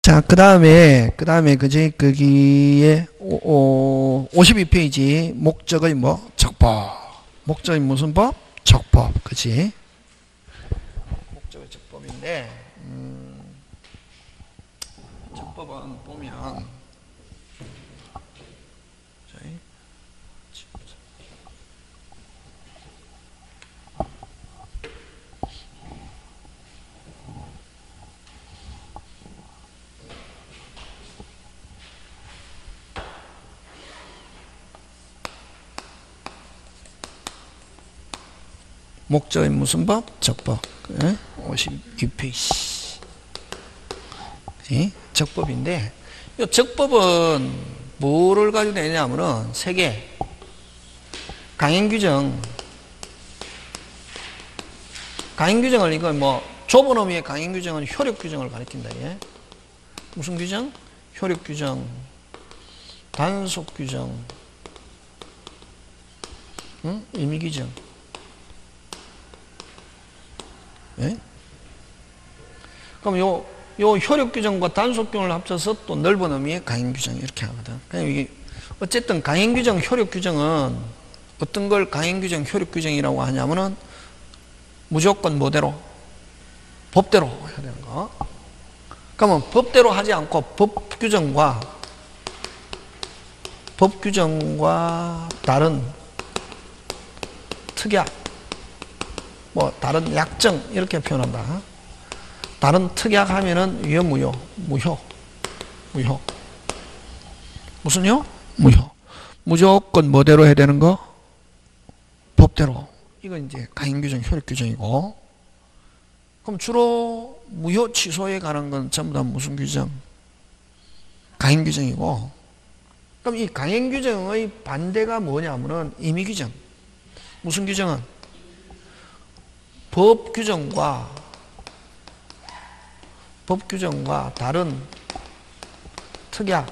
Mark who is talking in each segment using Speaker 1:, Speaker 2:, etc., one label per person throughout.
Speaker 1: 자, 그 다음에, 그지, 거기에, 52페이지, 목적의 뭐? 적법. 목적의 무슨 법? 적법. 그지? 목적의 적법인데, 적법은 보면, 목적의 무슨 법? 적법. 52페이지. 적법인데, 이 적법은 뭐를 가지고 되냐면은, 세 개. 강행규정. 강행규정을, 이거 뭐, 좁은 의미의 강행규정은 효력규정을 가리킨다, 예? 무슨 규정? 효력규정, 단속규정, 임의규정. 예? 그럼 요 효력규정과 단속규정을 합쳐서 또 넓은 의미의 강행규정 이렇게 하거든. 그냥 이게 어쨌든 강행규정, 효력규정은 어떤 걸 강행규정, 효력규정이라고 하냐면은 무조건 뭐대로? 법대로 해야 되는 거. 그러면 법대로 하지 않고 법규정과 다른 특약, 뭐 다른 약정 이렇게 표현한다. 다른 특약 하면은 무효. 무슨요? 무효. 무조건 뭐대로 해야 되는 거? 법대로. 이건 이제 강행규정, 효력규정이고. 그럼 주로 무효 취소에 관한 건 전부 다 무슨 규정? 강행규정이고. 그럼 이 강행규정의 반대가 뭐냐면은 임의규정. 무슨 규정은? 법규정과 다른 특약,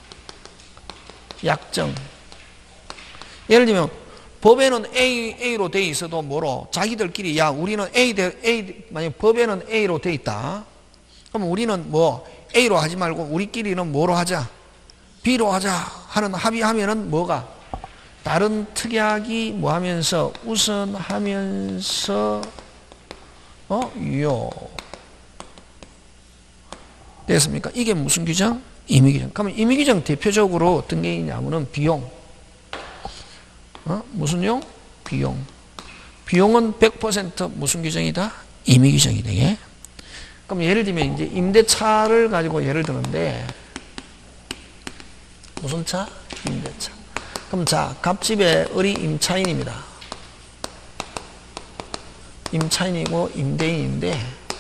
Speaker 1: 약정. 예를 들면 법에는 A로 돼 있어도 뭐로? 자기들끼리 야 우리는 만약 법에는 A로 돼 있다. 그럼 우리는 뭐 A로 하지 말고 우리끼리는 뭐로 하자? B로 하자 하는 합의하면은 뭐가? 다른 특약이 뭐 하면서 우선하면서 유효. 됐습니까? 이게 무슨 규정? 임의규정. 그러면 임의규정 대표적으로 어떤 게 있냐면은 비용. 무슨요? 비용. 비용은 100% 무슨 규정이다? 임의규정이다. 예? 그럼 예를 들면 이제 임대차를 가지고 예를 드는데 무슨 차? 임대차. 그럼 자, 갑집의 을이 임차인입니다. 임차인이고 임대인인데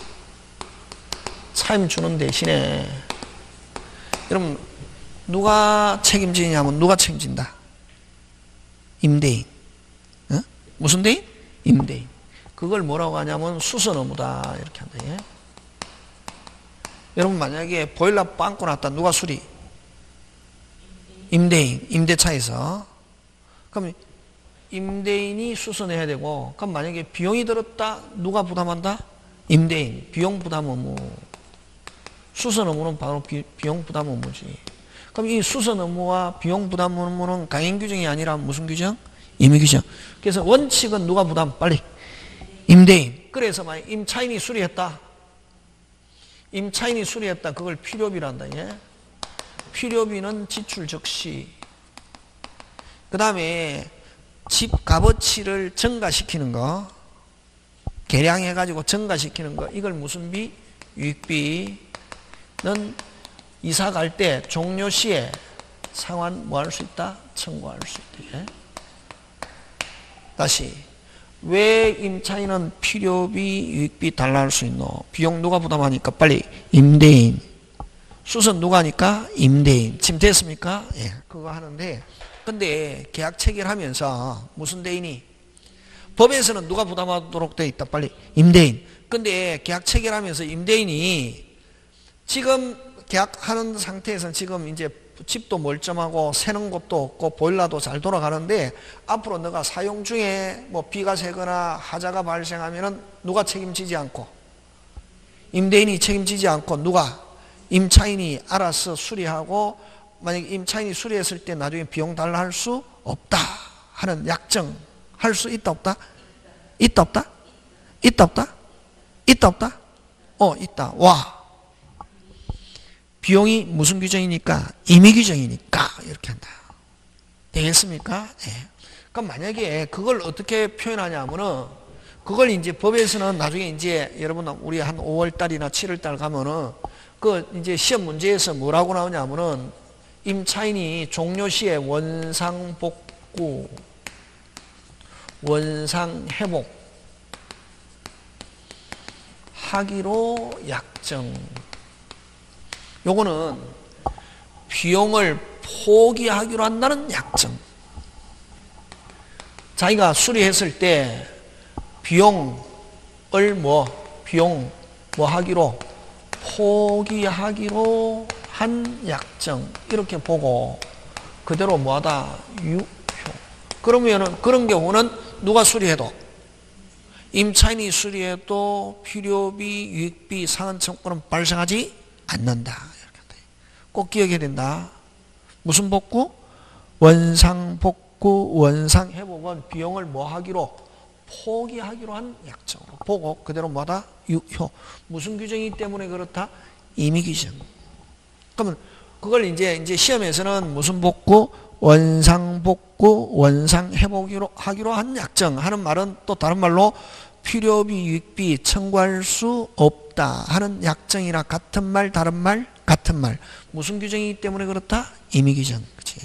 Speaker 1: 차임 주는 대신에 여러분 누가 책임지냐면 누가 책임진다? 임대인. 무슨 대인? 임대인. 그걸 뭐라고 하냐면 수선 의무다 이렇게 한다. 예? 여러분 만약에 보일러 빵꾸 났다 누가 수리? 임대인. 임대차에서. 그럼 임대인이 수선해야 되고 그럼 만약에 비용이 들었다 누가 부담한다? 임대인. 비용 부담 의무. 수선 의무는 바로 비용 부담 의무지. 그럼 이 수선 의무와 비용 부담 의무는 강행규정이 아니라 무슨 규정? 임의규정. 그래서 원칙은 누가 부담? 빨리. 임대인. 그래서 만약 임차인이 수리했다. 그걸 필요비란다. 예? 필요비는 지출 적시. 그 다음에 집 값어치를 증가시키는 거. 계량해가지고 증가시키는 거. 이걸 무슨 비? 유익비. 는 이사 갈 때 종료 시에 상환 뭐 할 수 있다? 청구할 수 있다. 예? 다시 왜 임차인은 필요비, 유익비 달라 할 수 있노? 비용 누가 부담하니까 빨리 임대인. 수선 누가 하니까? 임대인. 지금 됐습니까? 예, 그거 하는데 근데 계약 체결하면서 무슨 대인이? 법에서는 누가 부담하도록 돼 있다? 빨리 임대인. 근데 계약 체결하면서 임대인이 지금 계약하는 상태에서는 지금 이제 집도 멀쩡하고 새는 곳도 없고 보일러도 잘 돌아가는데 앞으로 너가 사용 중에 뭐 비가 새거나 하자가 발생하면은 누가 책임지지 않고 임대인이 책임지지 않고 누가? 임차인이 알아서 수리하고 만약에 임차인이 수리했을 때 나중에 비용 달라 할 수 없다 하는 약정 할 수 있다 없다? 있다 없다? 있다 없다? 있다 없다? 있다. 와. 비용이 무슨 규정이니까? 임의 규정이니까 이렇게 한다. 되겠습니까? 네. 그럼 만약에 그걸 어떻게 표현하냐 하면은 그걸 이제 법에서는 나중에 이제 여러분 우리 한 5월 달이나 7월 달 가면은 그 이제 시험 문제에서 뭐라고 나오냐 하면은 임차인이 종료 시에 원상복구, 원상회복 하기로 약정. 요거는 비용을 포기하기로 한다는 약정. 자기가 수리했을 때 비용 하기로 포기하기로 한 약정 이렇게 보고 그대로 뭐하다 유효. 그러면은 그런 경우는 누가 수리해도 임차인이 수리해도 필요비, 유익비, 상한 청구는 발생하지 않는다. 이렇게 꼭 기억해야 된다. 무슨 복구? 원상복구, 원상회복은 비용을 하기로 포기하기로 한 약정으로 보고 그대로 뭐다? 유효. 무슨 규정이기 때문에 그렇다? 임의 규정. 그러면 그걸 이제 시험에서는 무슨 복구? 원상복구, 원상회복으로 하기로 한 약정 하는 말은 또 다른 말로 필요비, 유익비 청구할 수 없다 하는 약정이나 같은 말, 다른 말, 같은 말. 무슨 규정이기 때문에 그렇다? 임의 규정. 그치?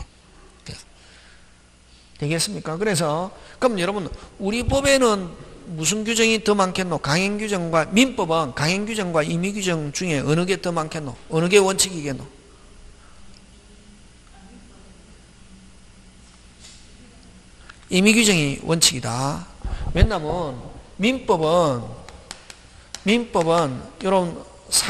Speaker 1: 되겠습니까? 그래서 그럼 여러분 우리 법에는 무슨 규정이 더 많겠노? 강행규정과 민법은 강행규정과 임의규정 중에 어느 게 더 많겠노? 어느 게 원칙이겠노? 임의규정이 원칙이다. 왜냐면 민법은 이런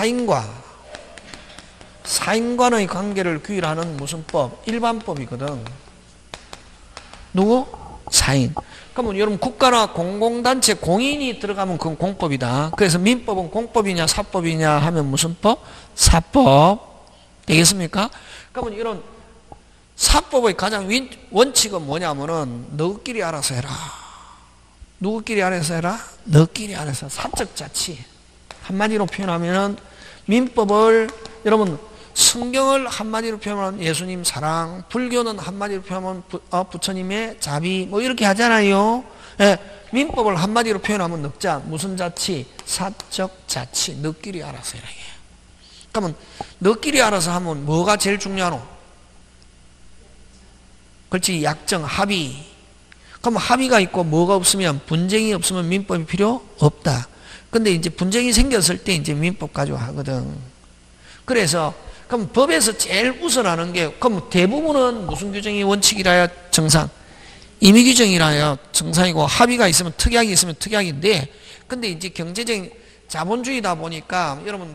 Speaker 1: 사인과의 관계를 규율하는 무슨 법? 일반법이거든. 누구? 사인. 그러면 여러분 국가나 공공단체 공인이 들어가면 그건 공법이다. 그래서 민법은 공법이냐 사법이냐 하면 무슨 법? 사법. 되겠습니까? 그러면 이런 사법의 가장 원칙은 뭐냐면은 너희끼리 알아서 해라. 누구끼리 알아서 해라? 너희끼리 알아서. 사적 자치. 한마디로 표현하면은 민법을 여러분 성경을 한마디로 표현하면 예수님 사랑, 불교는 한마디로 표현하면 부처님의 자비 뭐 이렇게 하잖아요. 예, 민법을 한마디로 표현하면 넉자. 무슨 자치? 사적 자치. 너끼리 알아서 해라. 그러면 너끼리 알아서 하면 뭐가 제일 중요하노? 그렇지. 약정, 합의. 그럼 합의가 있고 뭐가 없으면 분쟁이 없으면 민법이 필요 없다. 근데 이제 분쟁이 생겼을 때 이제 민법 가지고 하거든. 그래서 그럼 법에서 제일 우선하는 게 그럼 대부분은 무슨 규정이 원칙이라야 정상? 임의 규정이라야 정상이고 합의가 있으면 특약이 있으면 특약인데 근데 이제 경제적인 자본주의다 보니까 여러분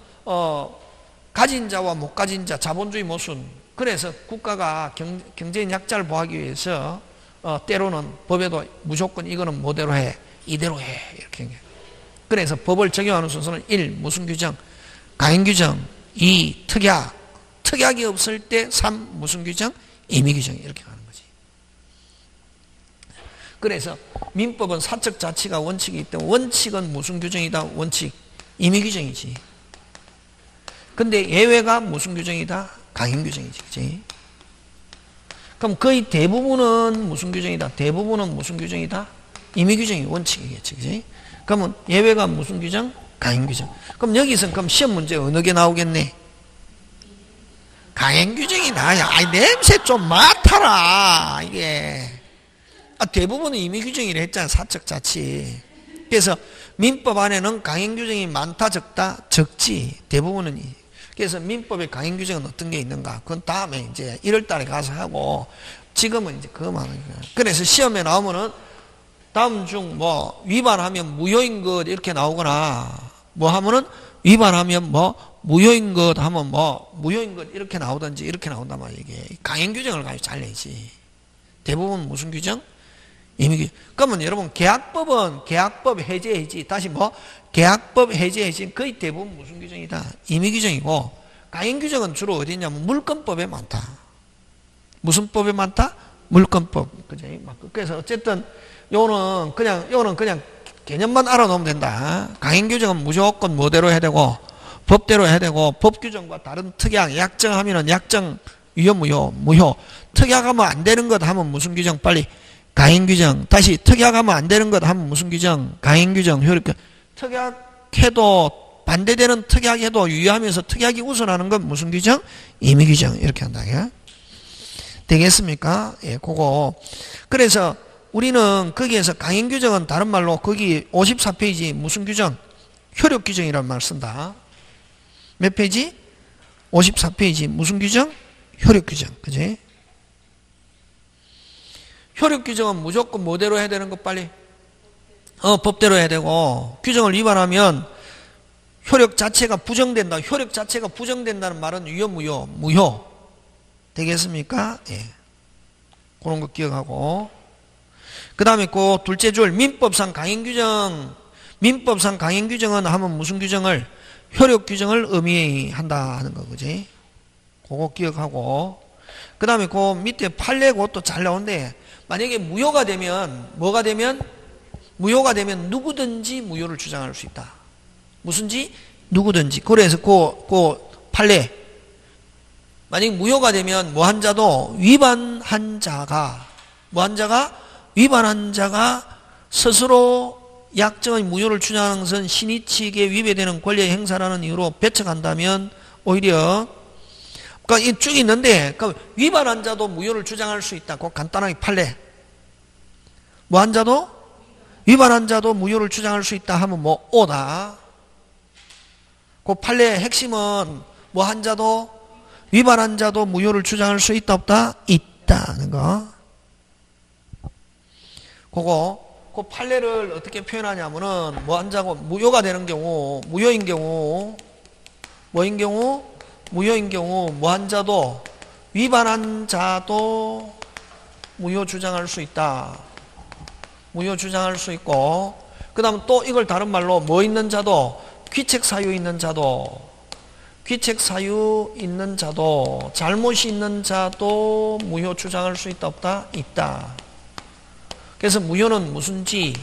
Speaker 1: 가진 자와 못 가진 자 자본주의 모순. 그래서 국가가 경제인 약자를 보호하기 위해서 때로는 법에도 무조건 이거는 뭐대로 해 이대로 해 이렇게. 그래서 법을 적용하는 순서는 1. 무슨 규정? 강행규정. 2. 특약. 특약이 없을 때 3. 무슨 규정? 임의 규정. 이렇게 가는 거지. 그래서 민법은 사적 자치가 원칙이기 때문에 원칙은 무슨 규정이다? 원칙. 임의 규정이지. 근데 예외가 무슨 규정이다? 강행규정이지. 그치? 그럼 거의 대부분은 무슨 규정이다? 대부분은 무슨 규정이다? 임의 규정이 원칙이겠지. 그치? 그러면 예외가 무슨 규정? 강행규정. 그럼 여기서 그럼 시험 문제 어느 게 나오겠네? 강행규정이 나야. 아이 냄새 좀 맡아라. 이게 대부분은 임의규정이라 했잖아. 사적 자치. 그래서 민법 안에는 강행규정이 많다 적다? 적지. 대부분은. 그래서 민법의 강행규정은 어떤 게 있는가? 그건 다음에 이제 1월 달에 가서 하고 지금은 이제 그거만 하는 거야. 그래서 시험에 나오면은 다음 중 뭐 위반하면 무효인 것 이렇게 나오거나 뭐 하면은 위반하면 뭐 무효인 것 하면 뭐 무효인 것 이렇게 나오든지 이렇게 나온단 말이야. 이게 강행규정을 가지고 잘 내지. 대부분 무슨 규정? 임의규정. 그러면 여러분 계약법은 계약법 해제 해지. 다시 뭐 계약법 해제 해지. 거의 대부분 무슨 규정이다? 임의규정이고 강행 규정은 주로 어디 있냐면 물권법에 많다. 무슨 법에 많다? 물권법. 그지? 그래서 어쨌든 요거는 그냥 개념만 알아놓으면 된다. 강행 규정은 무조건 뭐대로 해야 되고 법대로 해야 되고 법 규정과 다른 특약, 약정하면은 약정 유효 무효. 특약하면 안 되는 것 하면 무슨 규정? 빨리 강행 규정. 다시 특약하면 안 되는 것 하면 무슨 규정? 강행 규정. 효력. 특약해도 반대되는 특약해도 유효하면서 특약이 우선하는 건 무슨 규정? 임의 규정. 이렇게 한다. 되겠습니까? 예, 그거. 그래서 우리는 거기에서 강행 규정은 다른 말로 거기 54페이지 무슨 규정? 효력 규정이라는 말 쓴다. 몇 페이지? 54페이지 무슨 규정? 효력 규정. 그지? 효력 규정은 무조건 뭐대로 해야 되는 거 빨리? 법대로 해야 되고 규정을 위반하면 효력 자체가 부정된다. 효력 자체가 부정된다는 말은 유효 무효. 되겠습니까? 예. 그런 거 기억하고. 그 다음에 그 둘째 줄 민법상 강행 규정은 하면 무슨 규정을? 효력 규정을 의미한다 하는 거, 그지? 그거 기억하고. 그 다음에 그 밑에 판례 그것도 잘 나오는데, 만약에 무효가 되면, 뭐가 되면? 무효가 되면 누구든지 무효를 주장할 수 있다. 무슨지? 누구든지. 그래서 그 판례. 만약에 무효가 되면 뭐 한 자도 위반한 자가 스스로 약정의 무효를 주장하는 것은 신의 측에 위배되는 권리의 행사라는 이유로 배척한다면 오히려 그러니까 이 쭉 있는데 그러니까 위반한 자도 무효를 주장할 수 있다. 그 간단하게 판례. 뭐 한 자도 위반한 자도 무효를 주장할 수 있다 하면 뭐 오다. 그 판례의 핵심은 뭐 한 자도 위반한 자도 무효를 주장할 수 있다 없다? 있다는 거. 그 판례를 어떻게 표현하냐면은 뭐 한 자고 무효가 되는 경우, 무효인 경우, 뭐인 경우? 무효인 경우 뭐 한 자도 위반한 자도 무효 주장할 수 있다. 무효 주장할 수 있고 그 다음 또 이걸 다른 말로 뭐 있는 자도 귀책 사유 있는 자도 잘못이 있는 자도 무효 주장할 수 있다 없다? 있다. 그래서 무효는 무슨지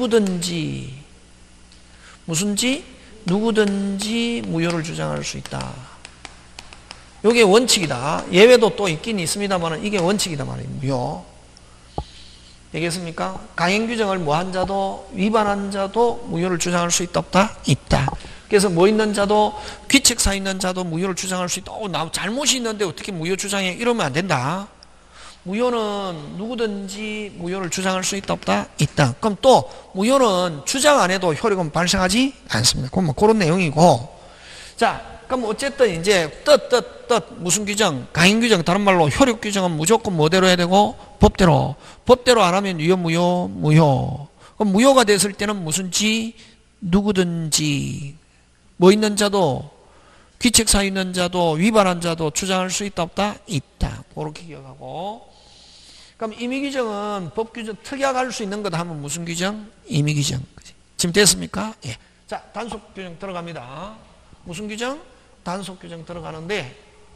Speaker 1: 누구든지 무효를 주장할 수 있다. 이게 원칙이다. 예외도 또 있긴 있습니다만 이게 원칙이다 말이에요. 무효. 되겠습니까? 강행 규정을 뭐 한 자도 위반한 자도 무효를 주장할 수 있다 없다? 있다. 그래서 뭐 있는 자도 귀책사 있는 자도 무효를 주장할 수 있다. 나 잘못이 있는데 어떻게 무효 주장해? 이러면 안 된다. 무효는 누구든지 무효를 주장할 수 있다 없다? 있다. 그럼 또 무효는 주장 안 해도 효력은 발생하지 않습니다. 그럼 뭐 그런 내용이고. 자, 그럼 어쨌든 이제 무슨 규정? 강행 규정. 다른 말로 효력 규정은 무조건 뭐대로 해야 되고 법대로 안 하면 유효 무효. 그럼 무효가 됐을 때는 무슨지 누구든지 뭐 있는 자도 귀책사 있는 자도 위반한 자도 주장할 수 있다 없다? 있다. 그렇게 기억하고. 그럼 임의규정은 법규정 특약할 수 있는 것 하면 무슨 규정? 임의규정. 지금 됐습니까? 예. 자, 단속규정 들어갑니다. 무슨 규정? 단속규정 들어가는데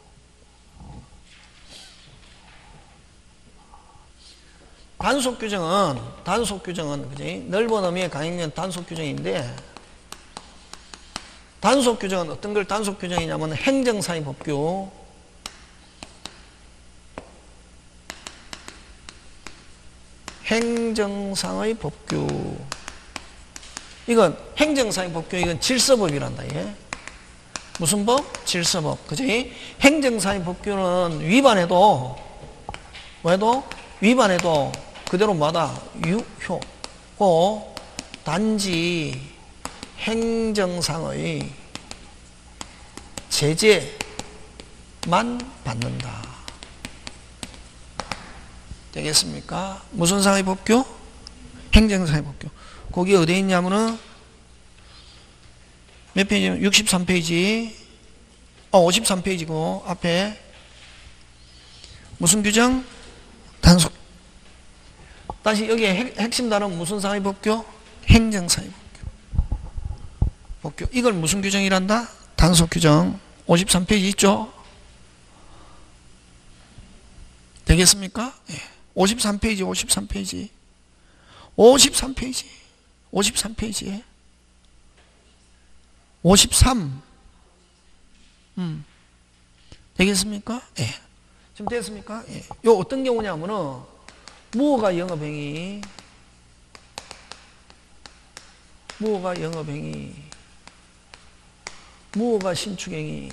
Speaker 1: 단속규정은 그지? 넓은 의미의 강행된 단속규정인데 단속규정은 어떤 걸 단속규정이냐면 행정사의 법규, 행정상의 법규. 이건 행정사의 법규, 이건 질서법이란다. 예? 무슨 법? 질서법. 그지? 행정사의 법규는 위반해도 그대로 뭐다? 유효고 단지 행정상의 제재만 받는다. 되겠습니까? 무슨 상의 법규? 행정상의 법규. 거기 어디에 있냐면은 몇 페이지? 63페이지 53페이지고 앞에 무슨 규정? 단속. 다시 여기에 핵심 단어는 무슨 상의 법규? 행정상의 법규. 이걸 무슨 규정이란다? 단속 규정. 53페이지 있죠? 되겠습니까? 예. 53페이지, 53페이지. 53페이지. 53페이지에. 53. 되겠습니까? 예. 지금 됐습니까? 예. 요 어떤 경우냐면은, 무허가 영업행위, 무허가 영업행위, 무허가 신축행위,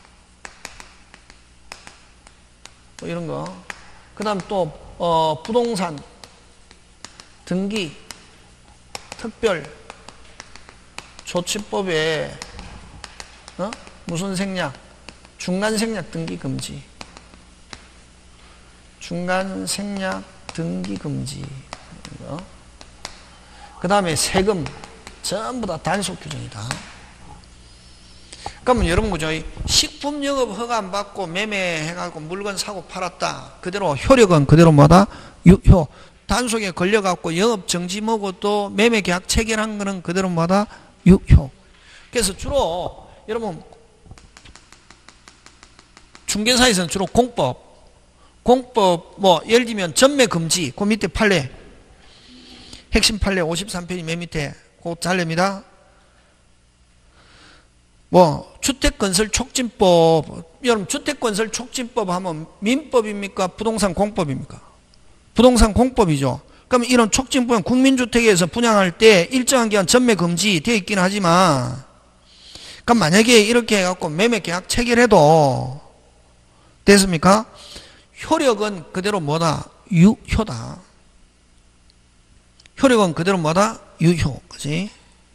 Speaker 1: 뭐 이런 거. 그 다음 또, 부동산, 등기, 특별, 조치법에, 무슨 생략, 중간 생략 등기 금지. 중간 생략 등기 금지. 그 다음에 세금, 전부 다 단속 규정이다. 그러면 여러분 그죠? 식품 영업 허가 안 받고 매매해가지고 물건 사고 팔았다. 그대로 효력은 그대로 뭐다? 유효. 단속에 걸려갖고 영업 정지 뭐고 또 매매 계약 체결한 거는 그대로 뭐다? 유효. 그래서 주로 여러분 중개사에서는 주로 공법 뭐 예를 들면 전매 금지 그 밑에 판례 핵심 판례 53페이지 맨 밑에 그 잘립니다. 뭐 주택건설 촉진법, 여러분 주택건설 촉진법 하면 민법입니까? 부동산 공법입니까? 부동산 공법이죠. 그러면 이런 촉진법은 국민주택에서 분양할 때 일정한 기간 전매 금지 되어 있긴 하지만, 그럼 만약에 이렇게 해갖고 매매 계약 체결해도 됐습니까? 효력은 그대로 뭐다? 유효다. 효력은 그대로 뭐다? 유효. 그지?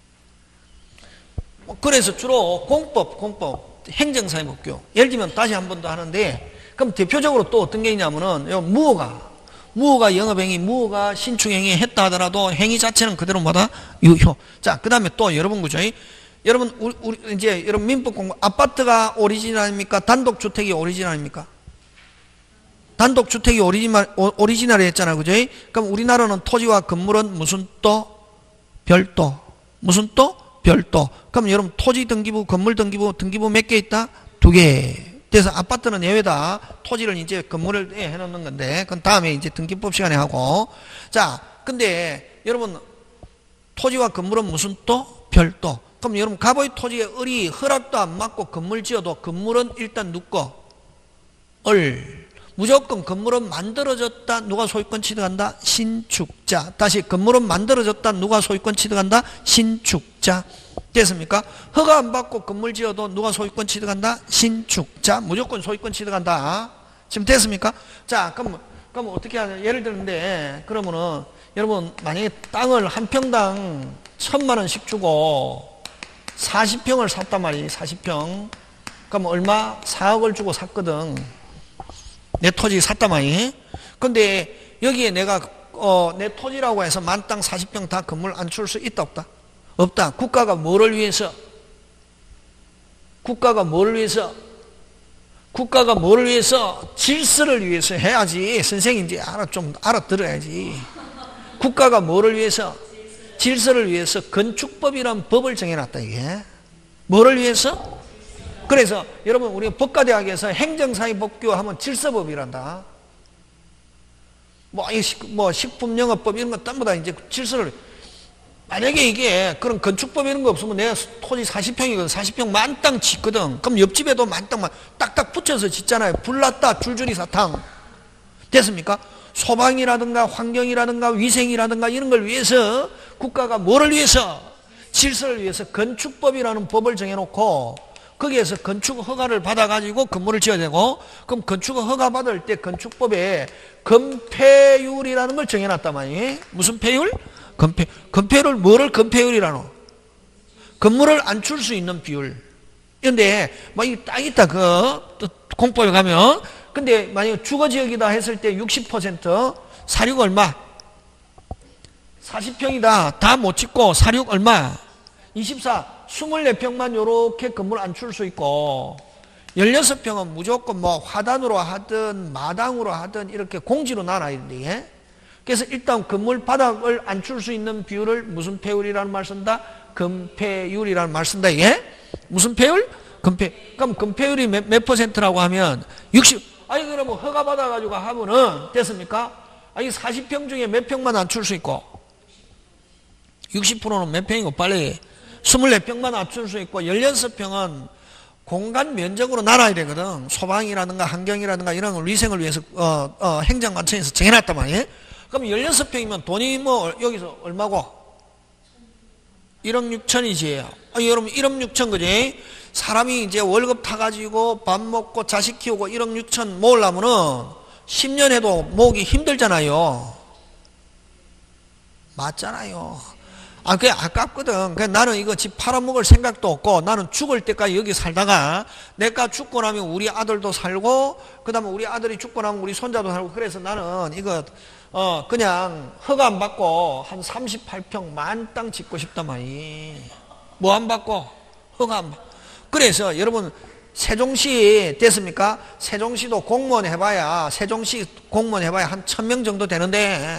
Speaker 1: 그래서 주로 공법, 행정사회법규. 예를 들면 다시 한 번 더 하는데, 그럼 대표적으로 또 어떤 게 있냐면은, 무허가 영업행위, 무허가 신축행위 했다 하더라도 행위 자체는 그대로 뭐다? 유효. 자, 그 다음에 또 여러분 그죠? 여러분, 우리 이제 여러분 민법 공부, 아파트가 오리지널입니까? 단독주택이 오리지널입니까? 단독주택이 오리지널이 했잖아요. 그죠? 그럼 우리나라는 토지와 건물은 무슨 또? 별도. 무슨 또? 별도. 그럼 여러분 토지 등기부, 건물 등기부 몇 개 있다? 2개. 그래서 아파트는 예외다. 토지를 이제 건물을 해놓는 건데, 그건 다음에 이제 등기법 시간에 하고. 자, 근데 여러분 토지와 건물은 무슨 또? 별도. 그럼 여러분 갑의 토지에 을이 허락도 안 받고 건물 지어도 건물은 일단 누거? 을. 무조건 건물은 만들어졌다. 누가 소유권 취득한다? 신축자. 다시 건물은 만들어졌다. 누가 소유권 취득한다? 신축자. 됐습니까? 허가 안 받고 건물 지어도 누가 소유권 취득한다? 신축자. 무조건 소유권 취득한다. 지금 됐습니까? 자, 그럼 어떻게 하냐? 예를 들는데, 그러면은 여러분 만약에 땅을 한 평당 1,000만원씩 주고 40평을 샀단 말이에요. 40평. 그럼 얼마? 4억을 주고 샀거든. 내 토지 샀단 말이에요. 근데 여기에 내가 내 토지라고 해서 만땅 40평 다 건물 안 줄 수 있다 없다? 없다. 국가가 뭐를 위해서? 질서를 위해서 해야지. 선생님 이제 좀 알아들어야지. 국가가 뭐를 위해서? 질서를 위해서 건축법이라는 법을 정해놨다 이게. 뭐를 위해서? 그래서 여러분 우리 법과대학에서 행정사회법규 하면 질서법이란다. 뭐 식품영업법 이런 거 전부 다 이제 질서를. 만약에 이게 그런 건축법 이런 거 없으면 내가 토지 40평이거든. 40평 만땅 짓거든. 그럼 옆집에도 만땅만 딱딱 붙여서 짓잖아요. 불났다 줄줄이 사탕. 됐습니까? 소방이라든가 환경이라든가 위생이라든가 이런 걸 위해서 국가가 뭐를 위해서? 질서를 위해서 건축법이라는 법을 정해놓고 거기에서 건축 허가를 받아가지고 건물을 지어야 되고, 그럼 건축 허가 받을 때 건축법에 건폐율이라는 걸 정해놨단 말이에요. 무슨 폐율? 건폐율을 뭐를 건폐율이라노? 건물을 안 줄 수 있는 비율. 그런데 막 이 땅 있다 공법에 가면, 근데 만약 주거지역이다 했을 때 60% 사륙 얼마? 40평이다 다 못 짓고 사륙 얼마? 24평만 요렇게 건물 안 줄 수 있고, 16평은 무조건 뭐 화단으로 하든 마당으로 하든 이렇게 공지로 나눠야 되는데, 그래서 일단 건물 바닥을 안 줄 수 있는 비율을 무슨 폐율이라는 말 쓴다? 건폐율이라는 말 쓴다 이게. 무슨 폐율? 그럼 건폐율이 몇 %라고 하면 60. 아니 그러면 허가 받아가지고 하면은 됐습니까? 아니 40평 중에 몇 평만 낮출 수 있고 60%는 몇 평이고 빨리 24평만 낮출 수 있고 16평은 공간 면적으로 나눠야 되거든. 소방이라든가 환경이라든가 이런 걸 위생을 위해서 행정관청에서 정해놨단 말이에요. 그럼 16평이면 돈이 뭐 여기서 얼마고? 1억 6천이지. 아니 여러분 1억 6천 그지? 사람이 이제 월급 타가지고 밥 먹고 자식 키우고 1억 6천 모으려면은 10년 해도 모으기 힘들잖아요. 맞잖아요. 아, 그게 아깝거든. 그래, 나는 이거 집 팔아먹을 생각도 없고, 나는 죽을 때까지 여기 살다가, 내가 죽고 나면 우리 아들도 살고, 그 다음에 우리 아들이 죽고 나면 우리 손자도 살고, 그래서 나는 이거, 그냥 허가 안 받고, 한 38평 만땅 짓고 싶단 말이. 뭐 안 받고? 허가 안 받고. 그래서 여러분, 세종시 됐습니까? 세종시도 공무원 해봐야, 세종시 공무원 해봐야 한 1000명 정도 되는데,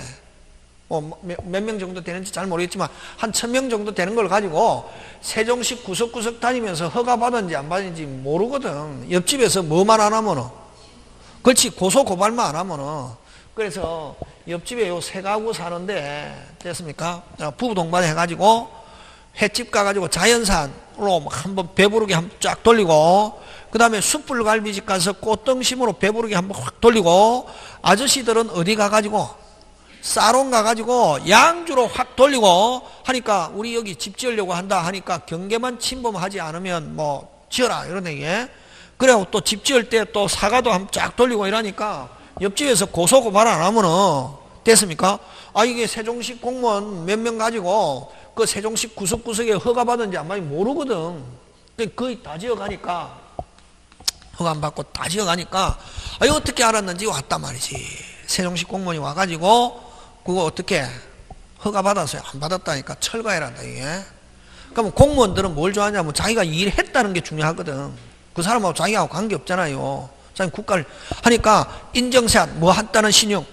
Speaker 1: 몇 명 정도 되는지 잘 모르겠지만 한 1000명 정도 되는 걸 가지고 세종시 구석구석 다니면서 허가 받았는지 안 받았는지 모르거든. 옆집에서 뭐만 안 하면은 그렇지 고소 고발만 안 하면은. 그래서 옆집에 요 세 가구 사는데 됐습니까? 부부 동반 해가지고 횟집 가가지고 자연산으로 한번 배부르게 한번 쫙 돌리고, 그 다음에 숯불갈비집 가서 꽃등심으로 배부르게 한번 확 돌리고, 아저씨들은 어디 가가지고 사롱 가가지고 양주로 확 돌리고 하니까, 우리 여기 집 지으려고 한다 하니까 경계만 침범하지 않으면 뭐 지어라 이런 얘기. 그래고 또 집 지을 때 또 사과도 한번 쫙 돌리고 이러니까 옆집에서 고소고발 안 하면은 됐습니까? 아, 이게 세종시 공무원 몇 명 가지고 그 세종시 구석구석에 허가 받은지 안 받은지 모르거든. 거의 다 지어가니까, 허가 안 받고 다 지어가니까, 아, 이거 어떻게 알았는지 왔단 말이지. 세종시 공무원이 와가지고 그거 어떻게 허가 받았어요? 안 받았다니까 철거해란다 이게. 그러면 공무원들은 뭘 좋아하냐면 자기가 일했다는 게 중요하거든. 그 사람하고 자기하고 관계 없잖아요. 자기 국가를 하니까 인정샷 뭐 한다는 신용,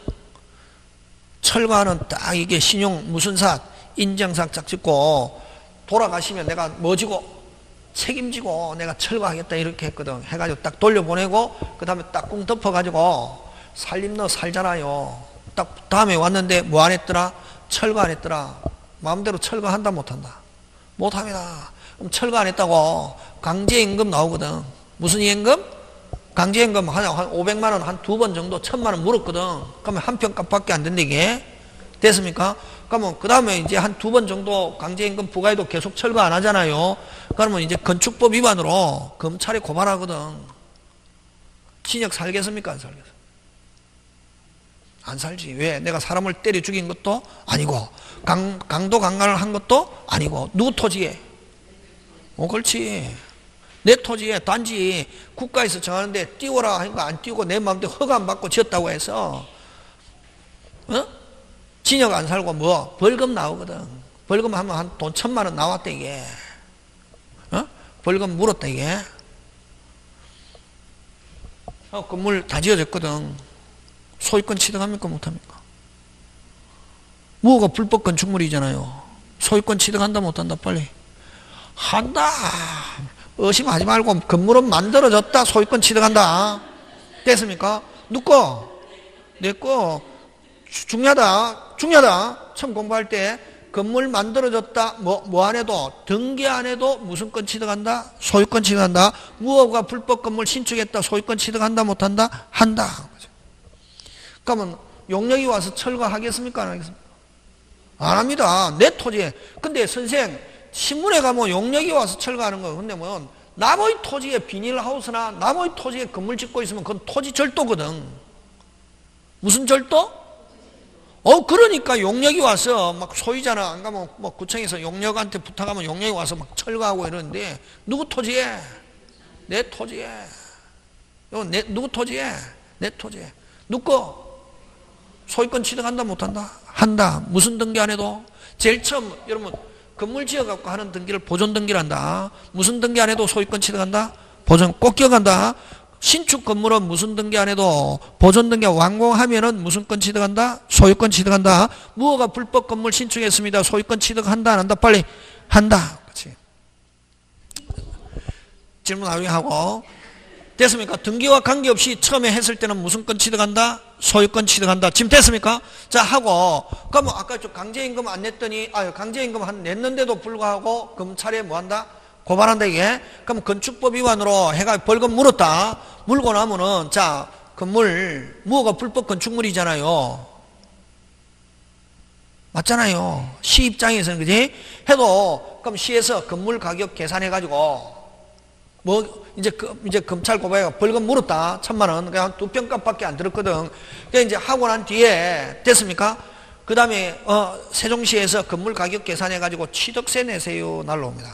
Speaker 1: 철거하는 딱 이게 신용 무슨 샷 인정샷 딱 찍고, 돌아가시면 내가 뭐 지고 책임지고 내가 철거하겠다 이렇게 했거든. 해가지고 딱 돌려보내고 그 다음에 딱 꿍 덮어가지고 살림 너 살잖아요. 딱 다음에 왔는데 뭐 안 했더라? 철거 안 했더라. 마음대로 철거한다 못한다? 못합니다. 그럼 철거 안 했다고 강제임금 나오거든. 무슨 임금? 강제임금 한 500만 원 한 2번 정도 1000만 원 물었거든. 그러면 한 평값밖에 안 된다 이게. 됐습니까? 그러면 그 다음에 이제 한 2번 정도 강제임금 부과해도 계속 철거 안 하잖아요. 그러면 이제 건축법 위반으로 검찰에 고발하거든. 진역 살겠습니까? 안 살겠습니까? 안 살지. 왜? 내가 사람을 때려 죽인 것도 아니고 강도 강간을 한 것도 아니고. 누구 토지에? 그렇지. 내 토지에 단지 국가에서 정하는데 띄워라 하니까 안 띄우고 내 마음대로 허가 안 받고 지었다고 해서 진역 안 살고 뭐 벌금 나오거든. 벌금 하면 한 돈 1000만 원 나왔다 이게. 벌금 물었다 이게. 건물 다 지어졌거든. 소유권 취득합니까 못합니까? 뭐가 불법 건축물이잖아요. 소유권 취득한다 못한다? 빨리 한다. 의심하지 말고 건물은 만들어졌다. 소유권 취득한다. 됐습니까? 누꺼? 내꺼. 중요하다. 처음 공부할 때 건물 만들어졌다. 뭐 안 해도, 등기 안 해도 무슨 권 취득한다? 소유권 취득한다. 무허가 불법 건물 신축했다. 소유권 취득한다 못한다? 한다. 그러면 용역이 와서 철거하겠습니까? 안 하겠습니까? 안 합니다. 내 토지에. 근데 선생, 신문에 가면 용역이 와서 철거하는 거. 근데 뭐 남의 토지에 비닐하우스나 남의 토지에 건물 짓고 있으면 그건 토지 절도거든. 무슨 절도? 그러니까 용역이 와서 막 소유자나 안 가면 뭐 구청에서 용역한테 부탁하면 용역이 와서 막 철거하고 이러는데, 누구 토지에? 내 토지에. 누구 토지에? 내 토지에. 누구? 소유권 취득한다 못한다? 한다. 무슨 등기 안 해도? 제일 처음 여러분 건물 지어갖고 하는 등기를 보존 등기를 한다. 무슨 등기 안 해도 소유권 취득한다? 보존. 꼭 기억한다. 신축 건물은 무슨 등기 안 해도 보존 등기 완공하면은 무슨 권 취득한다? 소유권 취득한다. 무허가 불법 건물 신축했습니다. 소유권 취득한다 안 한다? 빨리 한다. 그렇지. 질문 나중에 하고. 됐습니까? 등기와 관계없이 처음에 했을 때는 무슨 건 취득한다? 소유권 취득한다. 지금 됐습니까? 자, 하고, 그럼 아까 좀 강제임금 안 냈더니, 강제임금 한 냈는데도 불구하고 검찰에 뭐 한다? 고발한다, 이게. 그럼 건축법 위반으로 해가 벌금 물었다. 물고 나면은, 자, 건물, 무허가 불법 건축물이잖아요. 맞잖아요. 시 입장에서는, 그지? 해도, 그럼 시에서 건물 가격 계산해가지고, 이제 검찰 고발해가 벌금 물었다. 1,000,000원. 그냥 2평값밖에 안 들었거든. 그래, 이제 하고 난 뒤에, 됐습니까? 그 다음에, 세종시에서 건물 가격 계산해가지고 취득세 내세요. 날라옵니다.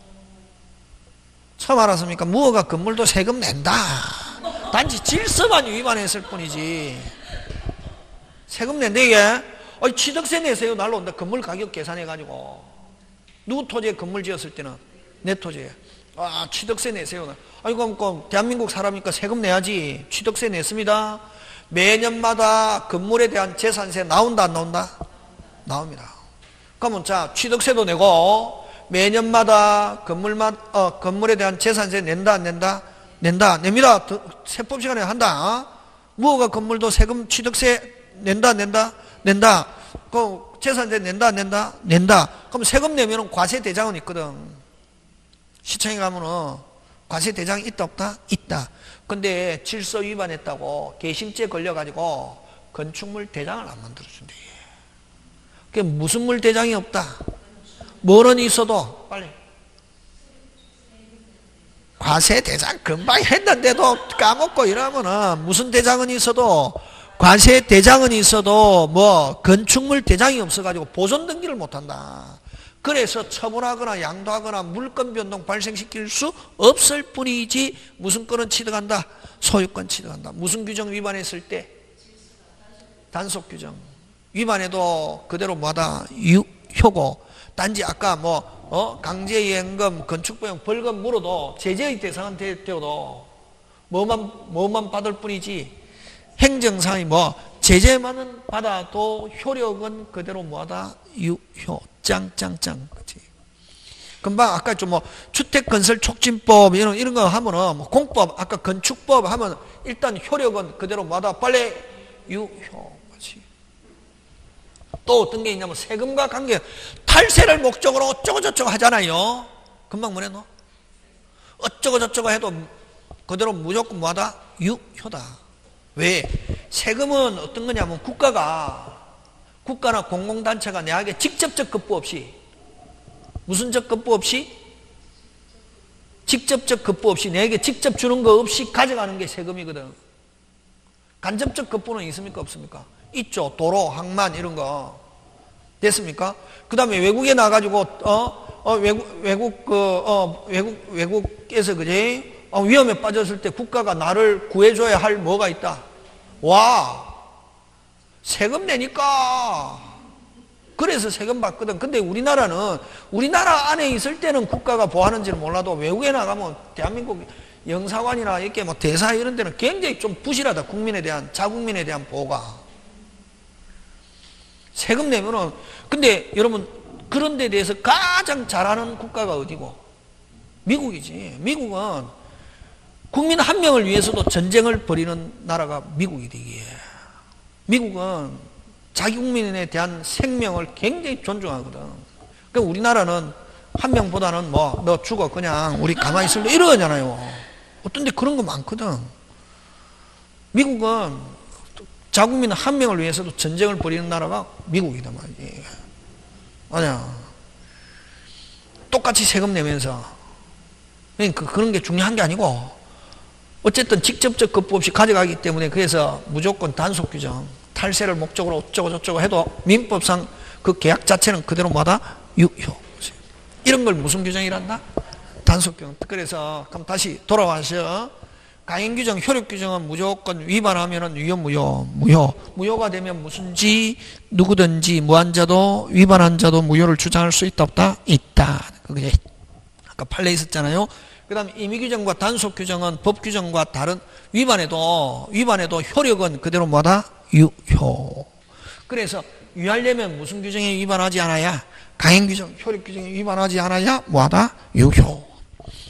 Speaker 1: 처음 알았습니까? 무허가 건물도 세금 낸다. 단지 질서만 위반했을 뿐이지. 세금 낸다, 이게. 취득세 내세요. 날라온다. 건물 가격 계산해가지고. 누구 토지에 건물 지었을 때는? 내 토지에. 취득세 내세요. 그럼 대한민국 사람이니까 세금 내야지. 취득세 냈습니다. 매년마다 건물에 대한 재산세 나온다, 안 나온다? 나옵니다. 그러면 자, 취득세도 내고, 매년마다 건물에 대한 재산세 낸다, 안 낸다? 낸다. 냅니다. 세법 시간에 한다. 무허가 건물도 세금 취득세 낸다, 안 낸다? 낸다. 그 재산세 낸다, 안 낸다? 낸다. 그럼 세금 내면은 과세 대장은 있거든. 시청에 가면은 과세 대장이 있다, 없다? 있다. 근데 질서 위반했다고 개심죄 걸려가지고 건축물 대장을 안 만들어준대. 그게 무슨 물 대장이 없다? 뭐는 있어도 빨리. 과세 대장 금방 했는데도 까먹고 이러면은 무슨 대장은 있어도 과세 대장은 있어도 뭐 건축물 대장이 없어가지고 보존 등기를 못한다. 그래서 처분하거나 양도하거나 물권 변동 발생시킬 수 없을 뿐이지 무슨 권은 취득한다? 소유권 취득한다. 무슨 규정 위반했을 때? 단속 규정. 위반해도 그대로 뭐하다? 유효고. 단지 아까 강제이행금, 건축비용, 벌금 물어도 제재의 대상은 되어도 뭐만 받을 뿐이지 행정상의 제재만은 받아도 효력은 그대로 뭐하다? 유효. 짱짱짱. 그치? 금방 아까 좀 주택건설촉진법 이런 거 하면은 공법, 아까 건축법 하면 일단 효력은 그대로 뭐하다? 빨리 유효. 그치? 또 어떤 게 있냐면 세금과 관계, 탈세를 목적으로 어쩌고저쩌고 하잖아요. 금방 뭐래 너? 어쩌고저쩌고 해도 그대로 무조건 뭐하다? 유효다. 왜? 세금은 어떤 거냐면 국가나 공공단체가 내에게 직접적 급부 없이, 무슨적 급부 없이? 직접적 급부 없이, 내게 직접 주는 거 없이 가져가는 게 세금이거든. 간접적 급부는 있습니까, 없습니까? 있죠. 도로, 항만 이런 거. 됐습니까? 그 다음에 외국에 나가지고 외국에서 그지? 위험에 빠졌을 때 국가가 나를 구해줘야 할 뭐가 있다. 세금 내니까. 그래서 세금 받거든. 근데 우리나라 안에 있을 때는 국가가 보호하는지는 몰라도 외국에 나가면 대한민국 영사관이나 이렇게 대사 이런 데는 굉장히 좀 부실하다. 자국민에 대한 보호가. 세금 내면은, 근데 여러분, 그런 데 대해서 가장 잘하는 국가가 어디고? 미국이지. 미국은 국민 한 명을 위해서도 전쟁을 벌이는 나라가 미국이 되기에. 미국은 자기 국민에 대한 생명을 굉장히 존중하거든. 그러니까 우리나라는 한 명보다는 너 죽어 그냥 우리 가만히 있을래 이러잖아요. 어떤 데 그런 거 많거든. 미국은 자국민 한 명을 위해서도 전쟁을 벌이는 나라가 미국이다 말이지. 아니야. 똑같이 세금 내면서. 그러니까 그런 게 중요한 게 아니고 어쨌든 직접적 급부 없이 가져가기 때문에 그래서 무조건 단속 규정, 탈세를 목적으로 어쩌고저쩌고 해도 민법상 그 계약 자체는 그대로 뭐다? 유효. 이런 걸 무슨 규정이란다? 단속 규정. 그래서 그럼 다시 돌아와서 가행 규정, 효력 규정은 무조건 위반하면은 유효, 무효. 무효가 되면 무슨지 누구든지 무한 자도 위반한 자도 무효를 주장할 수 있다, 없다? 있다. 그게 아까 판례 있었잖아요. 그 다음에 임의 규정과 단속 규정은 법 규정과 다른 위반해도 효력은 그대로 뭐다? 유효. 그래서 유하려면 무슨 규정에 위반하지 않아야? 가행 규정, 효력 규정에 위반하지 않아야 뭐하다? 유효.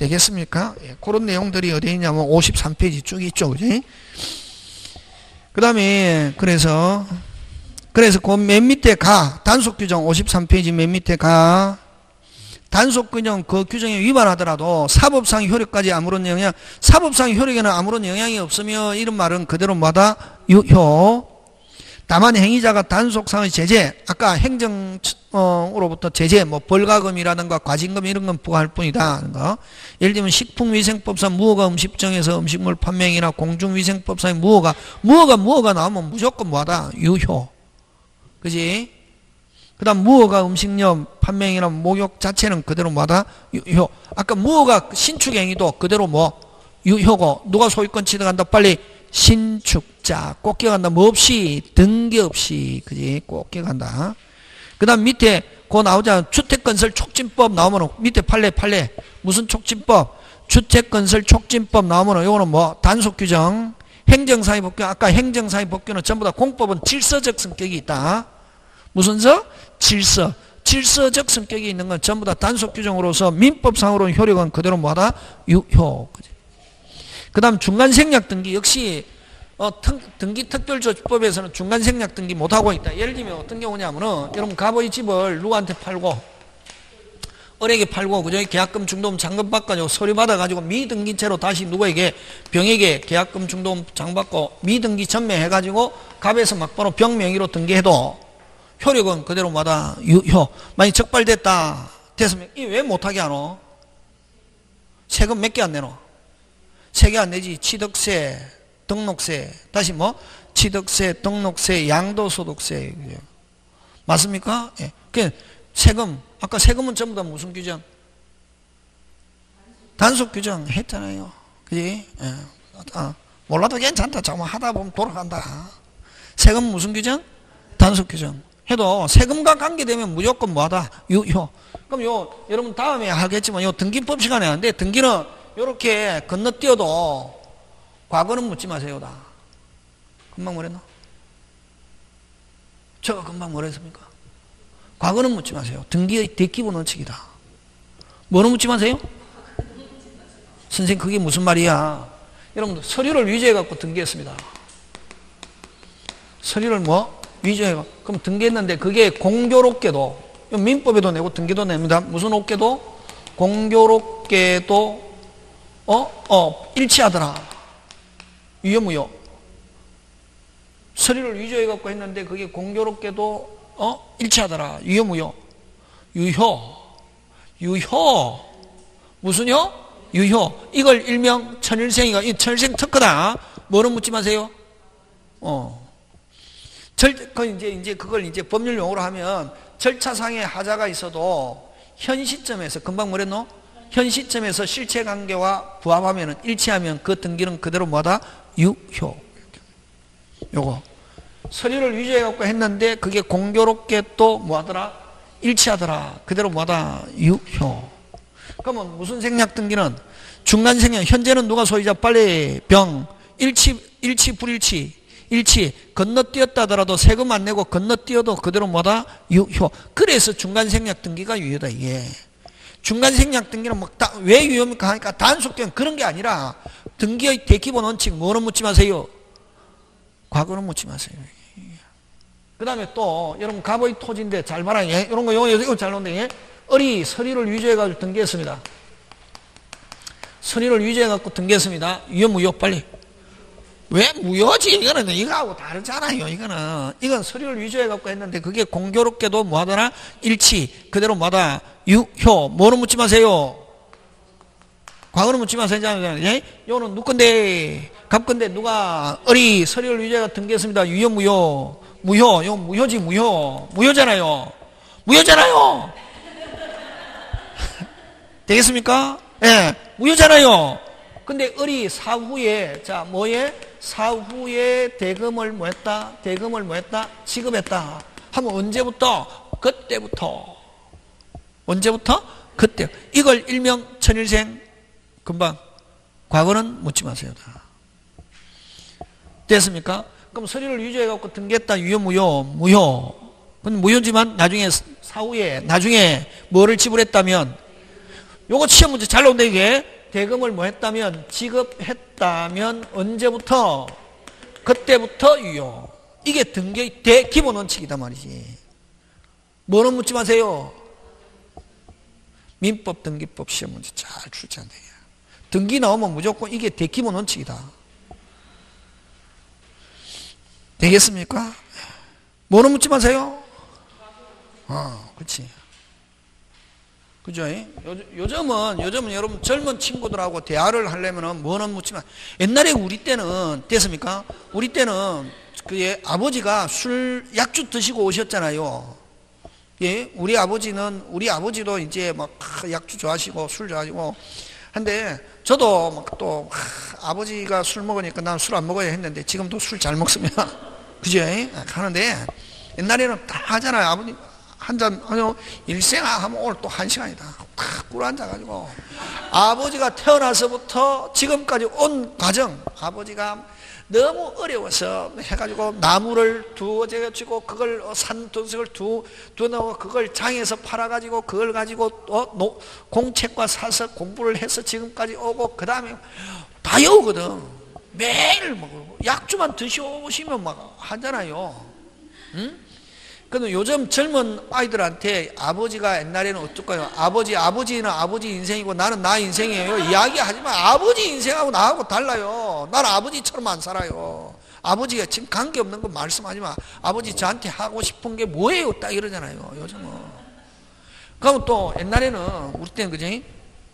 Speaker 1: 되겠습니까? 예, 그런 내용들이 어디에 있냐면 53페이지 쭉 있죠. 그지? 그 다음에 그래서 그 맨 밑에 단속 규정 53페이지 맨 밑에 단속 규정 그 규정에 위반하더라도 사법상 효력까지 아무런 영향, 사법상 효력에는 아무런 영향이 없으며 이런 말은 그대로 뭐다? 유효. 다만 행위자가 단속상의 제재, 아까 행정으로부터 제재, 뭐 벌가금이라든가 과징금 이런 건 부과할 뿐이다 하는 거. 예를 들면 식품위생법상 무허가 음식점에서 음식물 판매행위나 공중위생법상의 무허가 나오면 무조건 뭐하다? 유효. 그지? 그 다음 무허가 음식료 판매행위나 목욕 자체는 그대로 뭐하다? 유효. 아까 무허가 신축행위도 그대로 뭐? 유효고. 누가 소유권 취득한다? 빨리 신축자. 꼭 기억한다. 뭐 없이? 등기 없이. 그지? 꼭 기억한다. 그 다음 밑에 나오자 주택건설 촉진법 나오면 밑에 판례. 무슨 촉진법? 주택건설 촉진법 나오면 요거는 뭐? 단속규정. 행정사회 법규. 아까 행정사회 법규는 전부 다 공법은 질서적 성격이 있다. 무슨 서? 질서. 질서적 성격이 있는 건 전부 다 단속 규정으로서 민법상으로 효력은 그대로 뭐하다? 유효. 그 다음 중간생략 등기 역시 등기 특별조치법에서는 중간생략 등기 못하고 있다. 예를 들면 어떤 경우냐면은 여러분 갑의 집을 누구한테 팔고 을에게 팔고 그저 계약금 중도금 잔금 받고 서류 받아가지고 미등기채로 다시 누구에게 병에게 계약금 중도금 잔금 받고 미등기 전매해가지고 갑에서 막바로 병 명의로 등기해도 효력은 그대로 뭐다? 유효. 만약 적발됐다. 됐으면 이 왜 못하게 하노? 세금 몇 개 안 내노? 3개 안 내지. 취득세, 등록세, 다시 뭐? 취득세, 등록세, 양도소득세. 맞습니까? 예. 그 세금, 아까 세금은 전부 다 무슨 규정? 단속 규정 했잖아요. 그지? 예. 몰라도 괜찮다. 잠깐 하다 보면 돌아간다. 세금 무슨 규정? 단속 규정. 해도 세금과 관계되면 무조건 뭐하다? 유효. 그럼 여러분 다음에 하겠지만 등기법 시간에 하는데 등기는 요렇게 건너뛰어도 과거는 묻지 마세요. 다. 금방 뭐랬나? 제가 금방 뭐랬습니까? 과거는 묻지 마세요. 등기의 대기본 원칙이다. 뭐는 묻지 마세요? 선생님 그게 무슨 말이야? 여러분들 서류를 위조해갖고 등기했습니다. 서류를 뭐? 위조해가. 그럼 등기했는데 그게 공교롭게도 민법에도 내고 등기도 냅니다. 무슨 옵게도? 공교롭게도 일치하더라. 유효무효. 서류를 위조해갖고 했는데 그게 공교롭게도 일치하더라. 유효무효. 유효. 무슨요? 유효. 이걸 일명 천일생이가 이 천일생 특허다. 뭐는 묻지 마세요. 그걸 이제 법률 용어로 하면 절차상의 하자가 있어도 현 시점에서 금방 뭐랬노? 현 시점에서 실체 관계와 부합하면 일치하면 그 등기는 그대로 뭐다? 유효. 요거 서류를 위조해갖고 했는데 그게 공교롭게 또 뭐하더라? 일치하더라. 그대로 뭐다? 유효. 그러면 무슨 생략 등기는 중간 생략. 현재는 누가 소유자? 빨리 병. 일치 불일치. 일치 건너뛰었다 하더라도 세금 안 내고 건너뛰어도 그대로 뭐다? 유효. 그래서 중간생략 등기가 유효다. 이게 중간생략 등기는 왜 유효입니까? 하니까 단속된 그런 게 아니라 등기의 대기본 원칙 뭐는 묻지 마세요. 과거는 묻지 마세요. 그 다음에 또 여러분 갑의 토지인데 잘 봐라. 이런 거 이거 잘 나오는데 을이 서류를 위조해가지고 등기했습니다. 서류를 위조해갖고 등기했습니다. 유효 무효 빨리. 왜 무효지? 이거는 이거하고 다르잖아요. 이건 서류를 위조해갖고 했는데 그게 공교롭게도 뭐하더라? 일치. 그대로 뭐하다? 유효. 뭐는 묻지 마세요. 과거는 묻지 마세요. 예? 요거는 누 건데? 갑 건데 누가 을이 서류를 위조해갖고 등기했습니다. 유효 무효. 무효. 이거 무효지 무효. 무효잖아요. 되겠습니까? 예. 무효잖아요. 근데 을이 사후에 사후에 대금을 뭐했다? 지급했다. 하면 언제부터? 그때부터. 언제부터? 그때. 이걸 일명 천일생 금방. 과거는 묻지 마세요. 다. 됐습니까? 그럼 서류를 위조해갖고 등기했다. 유효, 무효. 근데 무효지만 나중에 사후에 뭐를 지불했다면 요거 시험 문제 잘 나온다 이게. 대금을 뭐 했다면, 지급했다면 언제부터? 그때부터 유효. 이게 등기의 대기본 원칙이단 말이지. 뭐는 묻지 마세요. 민법 등기법 시험 문제 잘 출제한다. 등기 나오면 무조건 이게 대기본 원칙이다. 되겠습니까? 뭐는 묻지 마세요. 그렇지. 그죠? 요즘은 여러분 젊은 친구들하고 대화를 하려면은 뭐는 묻지 마. 옛날에 우리 때는 됐습니까? 우리 때는 그 아버지가 약주 드시고 오셨잖아요. 예, 우리 아버지도 이제 막 약주 좋아하시고 술 좋아하시고 한데 저도 막 또 아버지가 술 먹으니까 난 술 안 먹어야 했는데 지금도 술 잘 먹습니다. 그죠? 하는데 옛날에는 다 하잖아요. 아버님 한잔 하면 일생아 하면 오늘 또 1시간이다. 탁 꿀 앉아가지고 아버지가 태어나서부터 지금까지 온 과정 아버지가 너무 어려워서 해가지고 나무를 두어가지고 그걸 산도색을 두어놓고 그걸 장에서 팔아가지고 그걸 가지고 공책과 사서 공부를 해서 지금까지 오고 그 다음에 다 여우거든. 매일 먹고 약주만 드셔오시면 막 하잖아요. 응? 근데 요즘 젊은 아이들한테 아버지가 옛날에는 어떨까요? 아버지는 아버지 인생이고 나는 나 인생이에요. 이야기하지만 아버지 인생하고 나하고 달라요. 나는 아버지처럼 안 살아요. 아버지가 지금 관계없는 거 말씀하지 마. 아버지 저한테 하고 싶은 게 뭐예요? 딱 이러잖아요. 요즘은. 그러면 또 옛날에는 우리 때는 그지?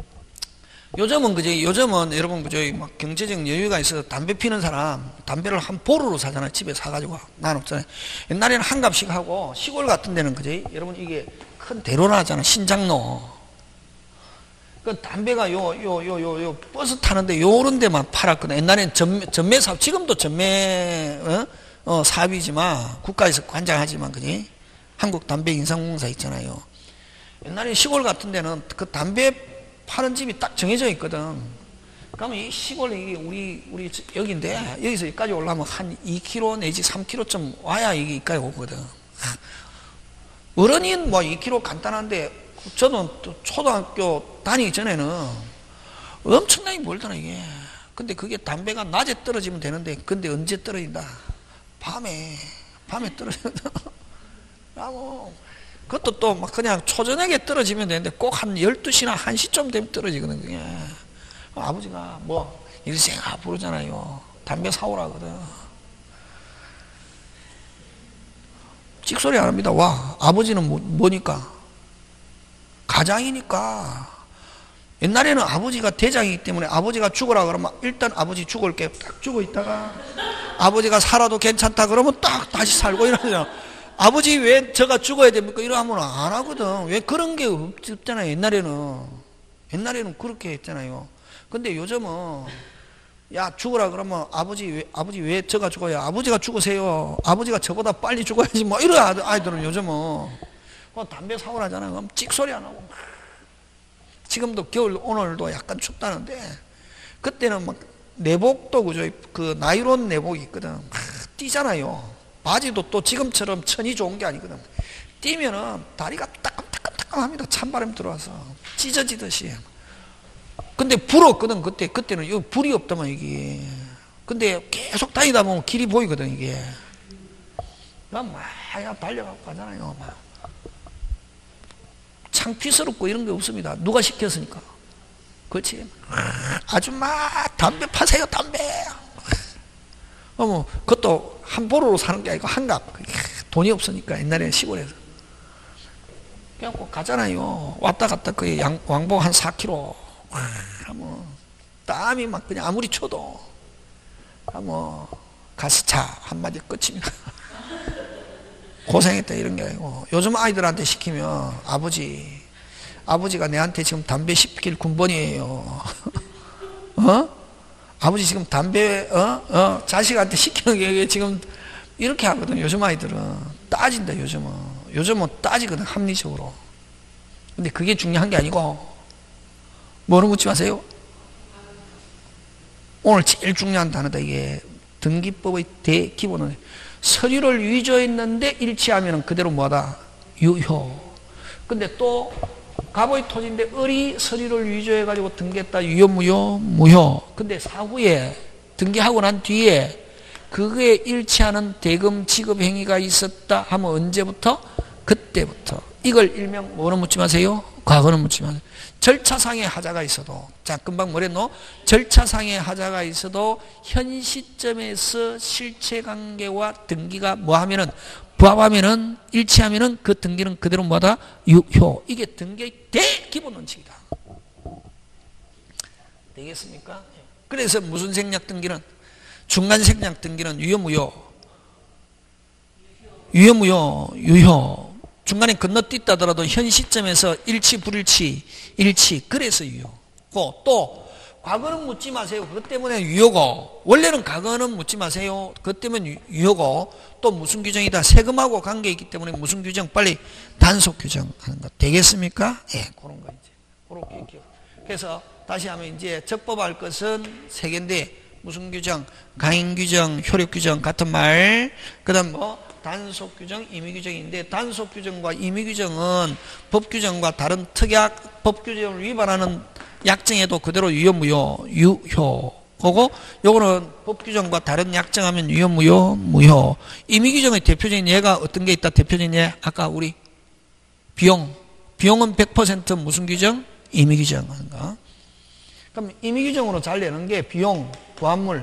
Speaker 1: 요즘은 여러분 그죠? 막 경제적 여유가 있어서 담배 피는 사람 담배를 한 보루로 사잖아요. 집에 사가지고 난 없잖아요. 옛날에는 한 값씩 하고 시골 같은 데는 그죠? 여러분 이게 큰 대로라 하잖아. 신장로. 그 담배가 요 버스 타는데 요런 데만 팔았거든. 옛날에는 전매 사업, 지금도 전매 사업이지만 국가에서 관장하지만 그지? 한국 담배 인상공사 있잖아요. 옛날에 시골 같은 데는 그 담배 파는 집이 딱 정해져 있거든. 그러면 이 시골이 우리 여기인데 여기서 여기까지 올라면 한 2km 내지 3km쯤 와야 여기까지 오거든. 어른인 뭐 2km 간단한데 저는 초등학교 다니기 전에는 엄청나게 멀더라 이게. 근데 그게 담배가 낮에 떨어지면 되는데 근데 언제 떨어진다? 밤에 떨어진다. 라고. 그것도 또 막 그냥 초저녁에 떨어지면 되는데 꼭 한 12시나 1시쯤 되면 떨어지거든, 그게. 아버지가 뭐, 일생아 부르잖아요. 담배 사오라거든. 찍소리 안 합니다. 와, 아버지는 뭐니까? 가장이니까. 옛날에는 아버지가 대장이기 때문에 아버지가 죽으라 그러면 일단 아버지 죽을 게 딱 죽어 있다가 아버지가 살아도 괜찮다 그러면 딱 다시 살고 이러잖아. 아버지 왜 저가 죽어야 됩니까? 이러면 안 하거든. 왜 그런 게 없잖아요. 옛날에는 그렇게 했잖아요. 근데 요즘은 야 죽으라 그러면 아버지 왜 저가 죽어요? 아버지가 죽으세요. 아버지가 저보다 빨리 죽어야지 뭐 이런 아이들은 요즘은 담배 사오라잖아요. 그럼 찍소리 안 하고 지금도 겨울 오늘도 약간 춥다는데 그때는 막 내복도 그죠? 그 나이론 내복이 있거든. 뛰잖아요. 바지도 또 지금처럼 천이 좋은 게 아니거든. 뛰면은 다리가 따끔따끔따끔합니다. 찬바람 들어와서 찢어지듯이. 근데 불었거든. 그때는 여기 불이 없다만 이게. 근데 계속 다니다 보면 길이 보이거든 이게. 막 달려가고 가잖아요. 막. 창피스럽고 이런 게 없습니다. 누가 시켰으니까. 그렇지. 아줌마 담배 파세요 담배. 그것도 한 보루로 사는 게 아니고 한갑. 돈이 없으니까 옛날에는 시골에서. 그냥 꼭 가잖아요. 왔다 갔다 그 왕복 한 4km. 하면 땀이 막 그냥 아무리 쳐도 가스차 한마디 끝입니다. 고생했다 이런 게 아니고 요즘 아이들한테 시키면 아버지가 내한테 지금 담배 10길 군번이에요. 아버지 지금 담배 자식한테 시키는 게 지금 이렇게 하거든. 요즘 아이들은 따진다. 요즘은 따지거든 합리적으로. 근데 그게 중요한 게 아니고 뭐를 묻지 마세요. 오늘 제일 중요한 단어다. 이게 등기법의 대기본은 서류를 위조했는데 일치하면 그대로 뭐하다? 유효. 근데 또 갑의 토지인데 을이 서리를 위조해가지고 등기했다. 유효, 무효? 무효. 근데 사후에 등기하고 난 뒤에 그거에 일치하는 대금 지급 행위가 있었다 하면 언제부터? 그때부터. 이걸 일명 뭐로 묻지 마세요? 과거는 묻지 마세요. 절차상의 하자가 있어도, 자, 금방 뭐랬노? 절차상의 하자가 있어도 현 시점에서 실체관계와 등기가 뭐 하면은, 부합하면은, 일치하면은 그 등기는 그대로 뭐다? 유효. 이게 등기의 대기본 원칙이다. 되겠습니까? 그래서 무슨 생략 등기는? 중간 생략 등기는 유효, 무효? 유효, 무효? 유효. 중간에 건너뛰다더라도 현 시점에서 일치, 불일치, 일치. 그래서 유효고, 또 과거는 묻지 마세요. 그것 때문에 유효고, 원래는 과거는 묻지 마세요. 그것 때문에 유효고, 또 무슨 규정이다? 세금하고 관계 있기 때문에 무슨 규정? 빨리 단속 규정하는 것. 되겠습니까? 예, 그런 거 이제. 그렇게 기억. 그래서 다시 하면 이제 적법할 것은 세 개인데 무슨 규정? 강행 규정, 효력 규정 같은 말. 그다음 뭐? 단속 규정, 임의 규정인데 단속 규정과 임의 규정은 법 규정과 다른 특약 법 규정을 위반하는 약정에도 그대로 유효, 무효? 유효. 그거 요거는 법 규정과 다른 약정하면 유효, 무효? 무효. 임의 규정의 대표적인 예가 어떤 게 있다? 대표적인 예 아까 우리 비용. 비용은 100% 무슨 규정? 임의 규정 하는 거. 그럼 임의 규정으로 잘 내는 게 비용, 부합물,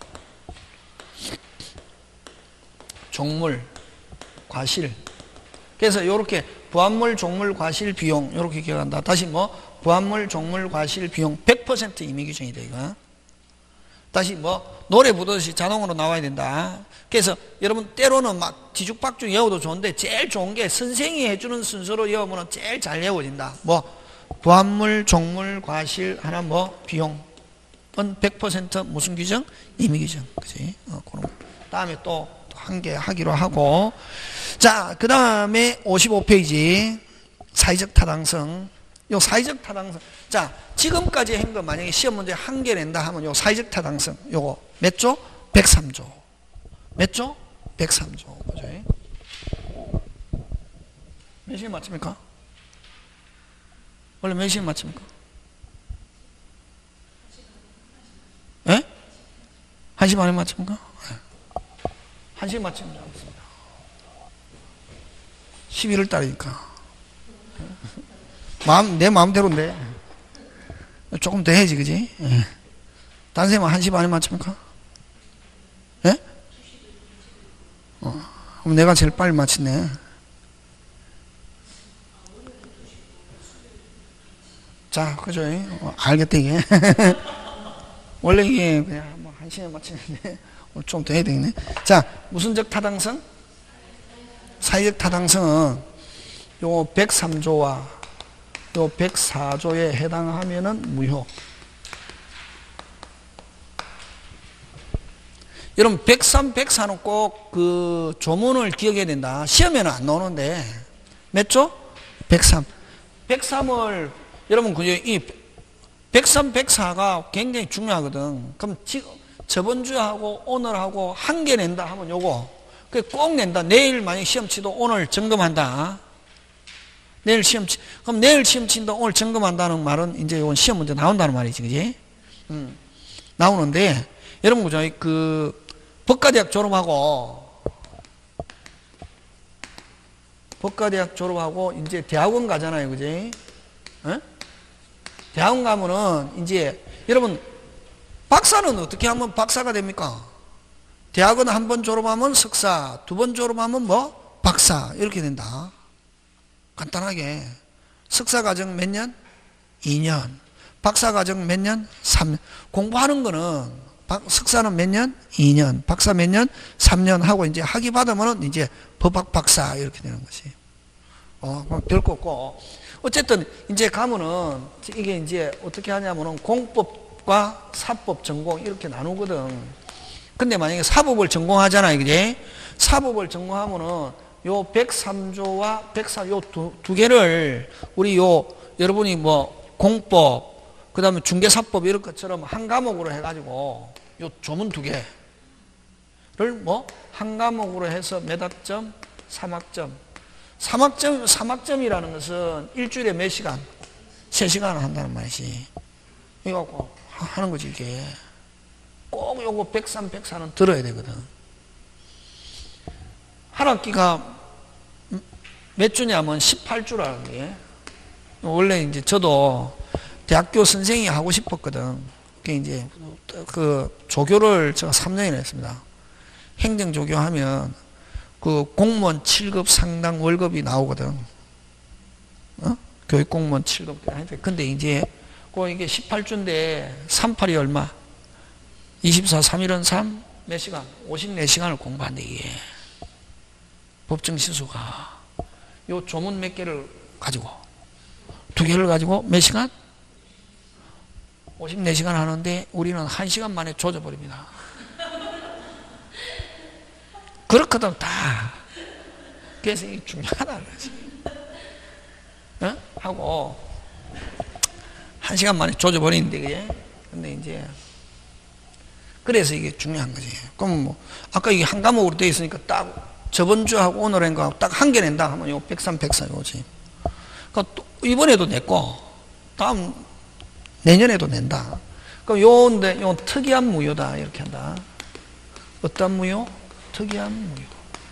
Speaker 1: 종물, 과실. 그래서 이렇게 부합물, 종물, 과실, 비용 이렇게 기억한다. 다시 뭐 부합물, 종물, 과실, 비용 100% 임의 규정이다 이거. 다시 뭐 노래 부르듯이 자동으로 나와야 된다. 그래서 여러분 때로는 막 뒤죽박죽 외워도 좋은데 제일 좋은 게 선생이 해주는 순서로 외우면 제일 잘 외워진다. 뭐 부합물, 종물, 과실 하나 뭐 비용은 100% 무슨 규정? 임의 규정. 그지? 그런 거. 다음에 또 한 개 하기로 하고. 자, 그 다음에 55페이지. 사회적 타당성. 요 사회적 타당성. 자, 지금까지 한 거 만약에 시험 문제 한 개 낸다 하면 요 사회적 타당성. 요거 몇 조? 103조. 몇 조? 103조. 그죠? 몇 시에 맞춥니까? 원래 몇 시에 맞춥니까? 예? 1시 반에 맞춥니까? 1시에 맞추면 좋습니다. 11월 달이니까. 내 마음대로인데. 조금 더 해야지, 그지? 예. 딴 쌤은 1시 반에 맞춥니까? 예? 그럼 내가 제일 빨리 맞췄네. 자, 그죠? 알겠다, 이게. 원래 이게 그냥 뭐 1시에 맞추는데. 좀 더 해야 되겠네. 자, 무슨적 타당성? 사회적 타당성은 요 103조와 요 104조에 해당하면은 무효. 여러분 103, 104는 꼭 그 조문을 기억해야 된다. 시험에는 안 나오는데 몇 조? 103. 103을 여러분 그죠? 이 103, 104가 굉장히 중요하거든. 그럼 지금 저번 주하고 오늘하고 한 개 낸다 하면 요거 꼭 낸다. 내일 만약 시험 치도 오늘 점검한다. 내일 시험 치 그럼 내일 시험 친다 오늘 점검한다는 말은 이제 요건 시험 문제 나온다는 말이지, 그지? 나오는데 여러분 그죠? 그 법과대학 졸업하고 이제 대학원 가잖아요, 그지? 어? 대학원 가면은 이제 여러분 박사는 어떻게 하면 박사가 됩니까? 대학은 한 번 졸업하면 석사, 두 번 졸업하면 뭐? 박사. 이렇게 된다. 간단하게. 석사 과정 몇 년? 2년. 박사 과정 몇 년? 3년. 공부하는 거는 석사는 몇 년? 2년. 박사 몇 년? 3년 하고 이제 학위 받으면 이제 법학 박사 이렇게 되는 것이. 별거 없고. 어쨌든 이제 가면은 이게 이제 어떻게 하냐면은 공법과 사법 전공 이렇게 나누거든. 근데 만약에 사법을 전공하잖아요, 그지? 사법을 전공하면은 요 103조와 104, 요 두 개를 우리 여러분이 뭐 공법, 그 다음에 중개사법 이런 것처럼 한 과목으로 해가지고 요 조문 두 개를 뭐 한 과목으로 해서 몇 학점? 3학점. 3학점이라는 것은 일주일에 몇 시간? 3시간 한다는 말이지. 이거 갖고 하는 거지, 이게. 꼭 요거 103, 104는 들어야 되거든. 한 학기가 몇 주냐면 18주라는 게. 원래 이제 저도 대학교 선생이 하고 싶었거든. 그게 이제 그 조교를 제가 3년이나 했습니다. 행정조교 하면 그 공무원 7급 상당 월급이 나오거든. 교육공무원 7급. 근데 이제 그 이게 18주인데 38이 얼마? 24, 3일은 3? 몇 시간? 54시간을 공부한대, 이게. 법정시수가. 요 조문 몇 개를 가지고, 2개를 가지고 몇 시간? 54시간 하는데 우리는 1시간 만에 조져버립니다. 그렇거든, 다. 그래서 이게 중요하다는 거지. 하고, 1시간 만에 조져버리는데, 그게. 근데 이제, 그래서 이게 중요한 거지. 그럼 뭐, 아까 이게 한 과목으로 되어 있으니까 딱, 저번 주하고 오늘 한 거 딱 한 개 낸다 하면 요 103, 104 요지. 그러니까 또 이번에도 냈고, 다음, 내년에도 낸다. 그럼 요인데, 요 특이한 무효다. 이렇게 한다. 어떤 무효? 특이한 무효.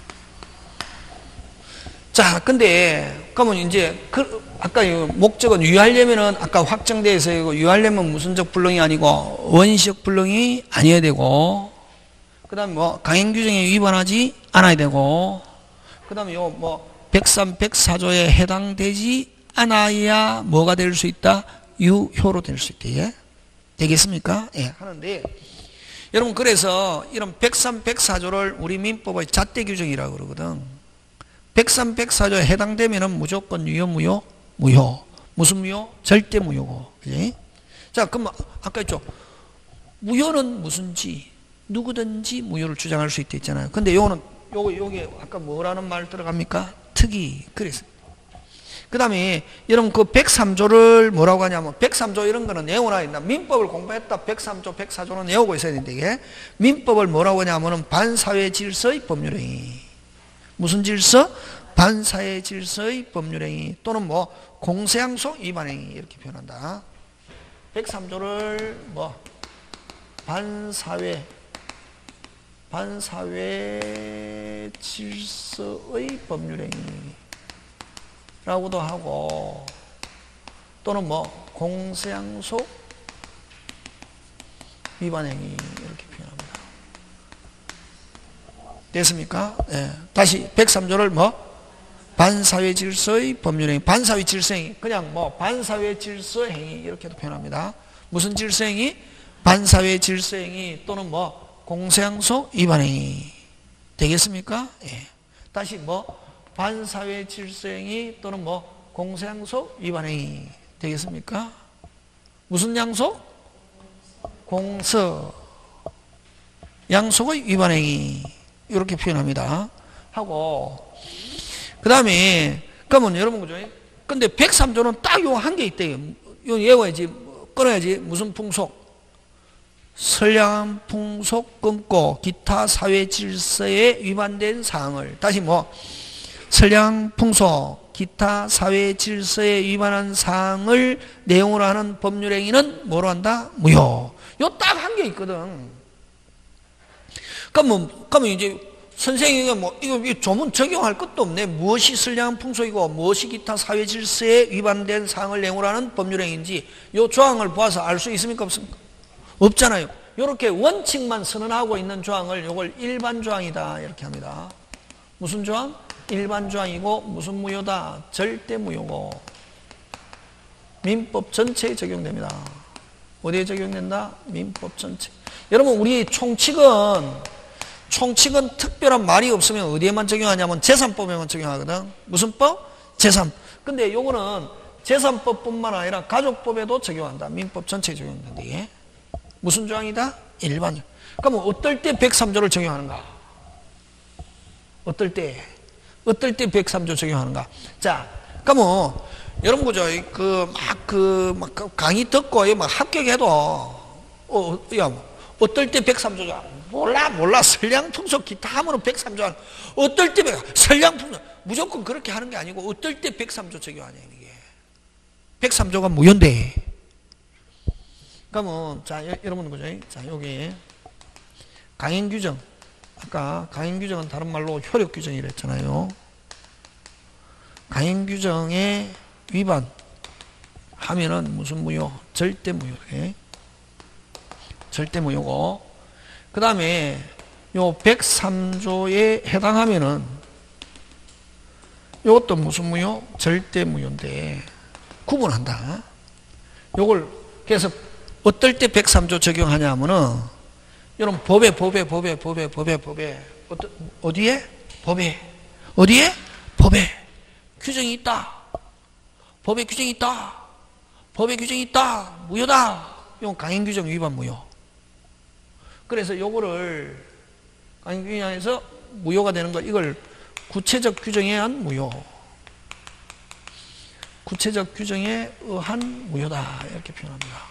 Speaker 1: 자, 근데, 그러면 이제, 아까 이 목적은 유의하려면은, 아까 확정되어 있어요. 유의하려면 무슨적 불능이 아니고, 원시적 불능이 아니어야 되고, 그 다음에 뭐, 강행 규정에 위반하지 않아야 되고, 그 다음에 요 뭐, 103, 104조에 해당되지 않아야 뭐가 될 수 있다? 유효로 될 수 있다. 예? 되겠습니까? 예, 하는데, 여러분, 그래서 이런 103, 104조를 우리 민법의 잣대 규정이라고 그러거든. 103, 104조에 해당되면은 무조건 유효, 무효? 무효. 무슨 무효? 절대 무효고. 그지? 자, 그럼 아까 했죠. 무효는 무슨지, 누구든지 무효를 주장할 수 있다 했잖아요. 근데 요게 아까 뭐라는 말 들어갑니까? 특이. 그래서. 그 다음에 여러분 그 103조를 뭐라고 하냐면 103조 이런 거는 외워놔야 된다. 민법을 공부했다. 103조, 104조는 외우고 있어야 된다. 이게 민법을 뭐라고 하냐면은 반사회 질서의 법률행위. 무슨 질서? 반사회 질서의 법률행위 또는 뭐 공세양속 위반행위 이렇게 표현한다. 103조를 뭐 반사회 질서의 법률행위 라고도 하고 또는 뭐 공세양속 위반행위 이렇게 표현합니다. 됐습니까? 네. 다시 103조를 뭐 반사회 질서의 법률행위, 반사회 질서행위 그냥 뭐 반사회 질서행위 이렇게도 표현합니다. 무슨 질서행위? 반사회 질서행위 또는 뭐 공세양속 위반행위 되겠습니까? 예. 다시 뭐 반사회 질서행위 또는 뭐 공세양속 위반행위 되겠습니까? 무슨 양속? 공서 양속의 위반행위 이렇게 표현합니다. 하고 그 다음에 그러면 여러분 그죠? 근데 103조는 딱 요 한 개 있대요. 요 외워야지 끊어야지. 무슨 풍속? 선량한 풍속 끊고 기타 사회 질서에 위반된 사항을 다시 뭐 선량 풍속 기타 사회 질서에 위반한 사항을 내용으로 하는 법률행위는 뭐로 한다? 무효. 요 딱 한 개 있거든. 그러면 이제 선생님이 뭐 이거 조문 적용할 것도 없네. 무엇이 선량한 풍속이고 무엇이 기타 사회 질서에 위반된 사항을 내용으로 하는 법률행위인지 요 조항을 보아서 알 수 있습니까? 없습니까? 없잖아요. 이렇게 원칙만 선언하고 있는 조항을 요걸 일반 조항이다 이렇게 합니다. 무슨 조항? 일반 조항이고 무슨 무효다? 절대 무효고 민법 전체에 적용됩니다. 어디에 적용된다? 민법 전체. 여러분 우리 총칙은 특별한 말이 없으면 어디에만 적용하냐면 재산법에만 적용하거든. 무슨 법? 재산. 근데 요거는 재산법뿐만 아니라 가족법에도 적용한다. 민법 전체에 적용된다. 이게 무슨 조항이다? 일반. 그러면 어떨 때 103조를 적용하는가? 어떨 때 103조 적용하는가? 자, 그러면 여러분 그죠? 막 강의 듣고 막 합격해도 어떨 때 103조죠? 몰라. 선량풍속 기타 하면은 103조. 어떨 때 선량풍속 무조건 그렇게 하는 게 아니고 어떨 때 103조 적용하냐 이게. 103조가 무효인데. 그러면 자 여러분 그죠? 자 여기 강행 규정. 아까 강행 규정은 다른 말로 효력 규정이라 했잖아요. 강행 규정에 위반 하면은 무슨 무효? 절대 무효. 절대 무효고. 그 다음에 요 103조에 해당하면은 요것도 무슨 무효? 절대 무효인데 구분한다. 요걸 그래서 어떨 때 103조 적용하냐 하면은 이런 법에 어디에? 법에 어디에? 법에 규정이 있다. 법에 규정이 있다. 법에 규정이 있다. 무효다. 이건 강행규정 위반 무효. 그래서 요거를 강행규정에서 무효가 되는 거 이걸 구체적 규정에 의한 무효. 구체적 규정에 의한 무효다. 이렇게 표현합니다.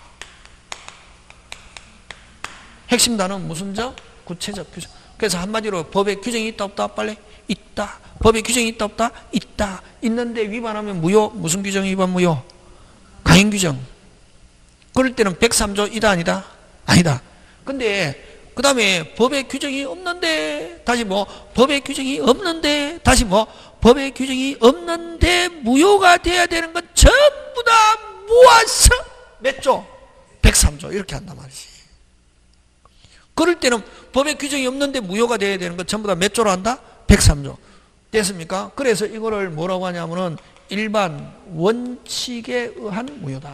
Speaker 1: 핵심 단어는 무슨 적? 구체적 규정. 그래서 한마디로 법에 규정이 있다 없다? 빨리 있다. 법에 규정이 있다 없다? 있다. 있는데 위반하면 무효. 무슨 규정 위반 무효? 강행규정. 그럴 때는 103조 이다 아니다? 아니다. 근데 그 다음에 법에 규정이 없는데 다시 뭐 법에 규정이 없는데 다시 뭐 법에 규정이 없는데 무효가 돼야 되는 건 전부 다 모아서 몇 조? 103조 이렇게 한단 말이지. 그럴 때는 법에 규정이 없는데 무효가 돼야 되는 건 전부 다 몇 조로 한다? 103조. 됐습니까? 그래서 이거를 뭐라고 하냐면은 일반 원칙에 의한 무효다.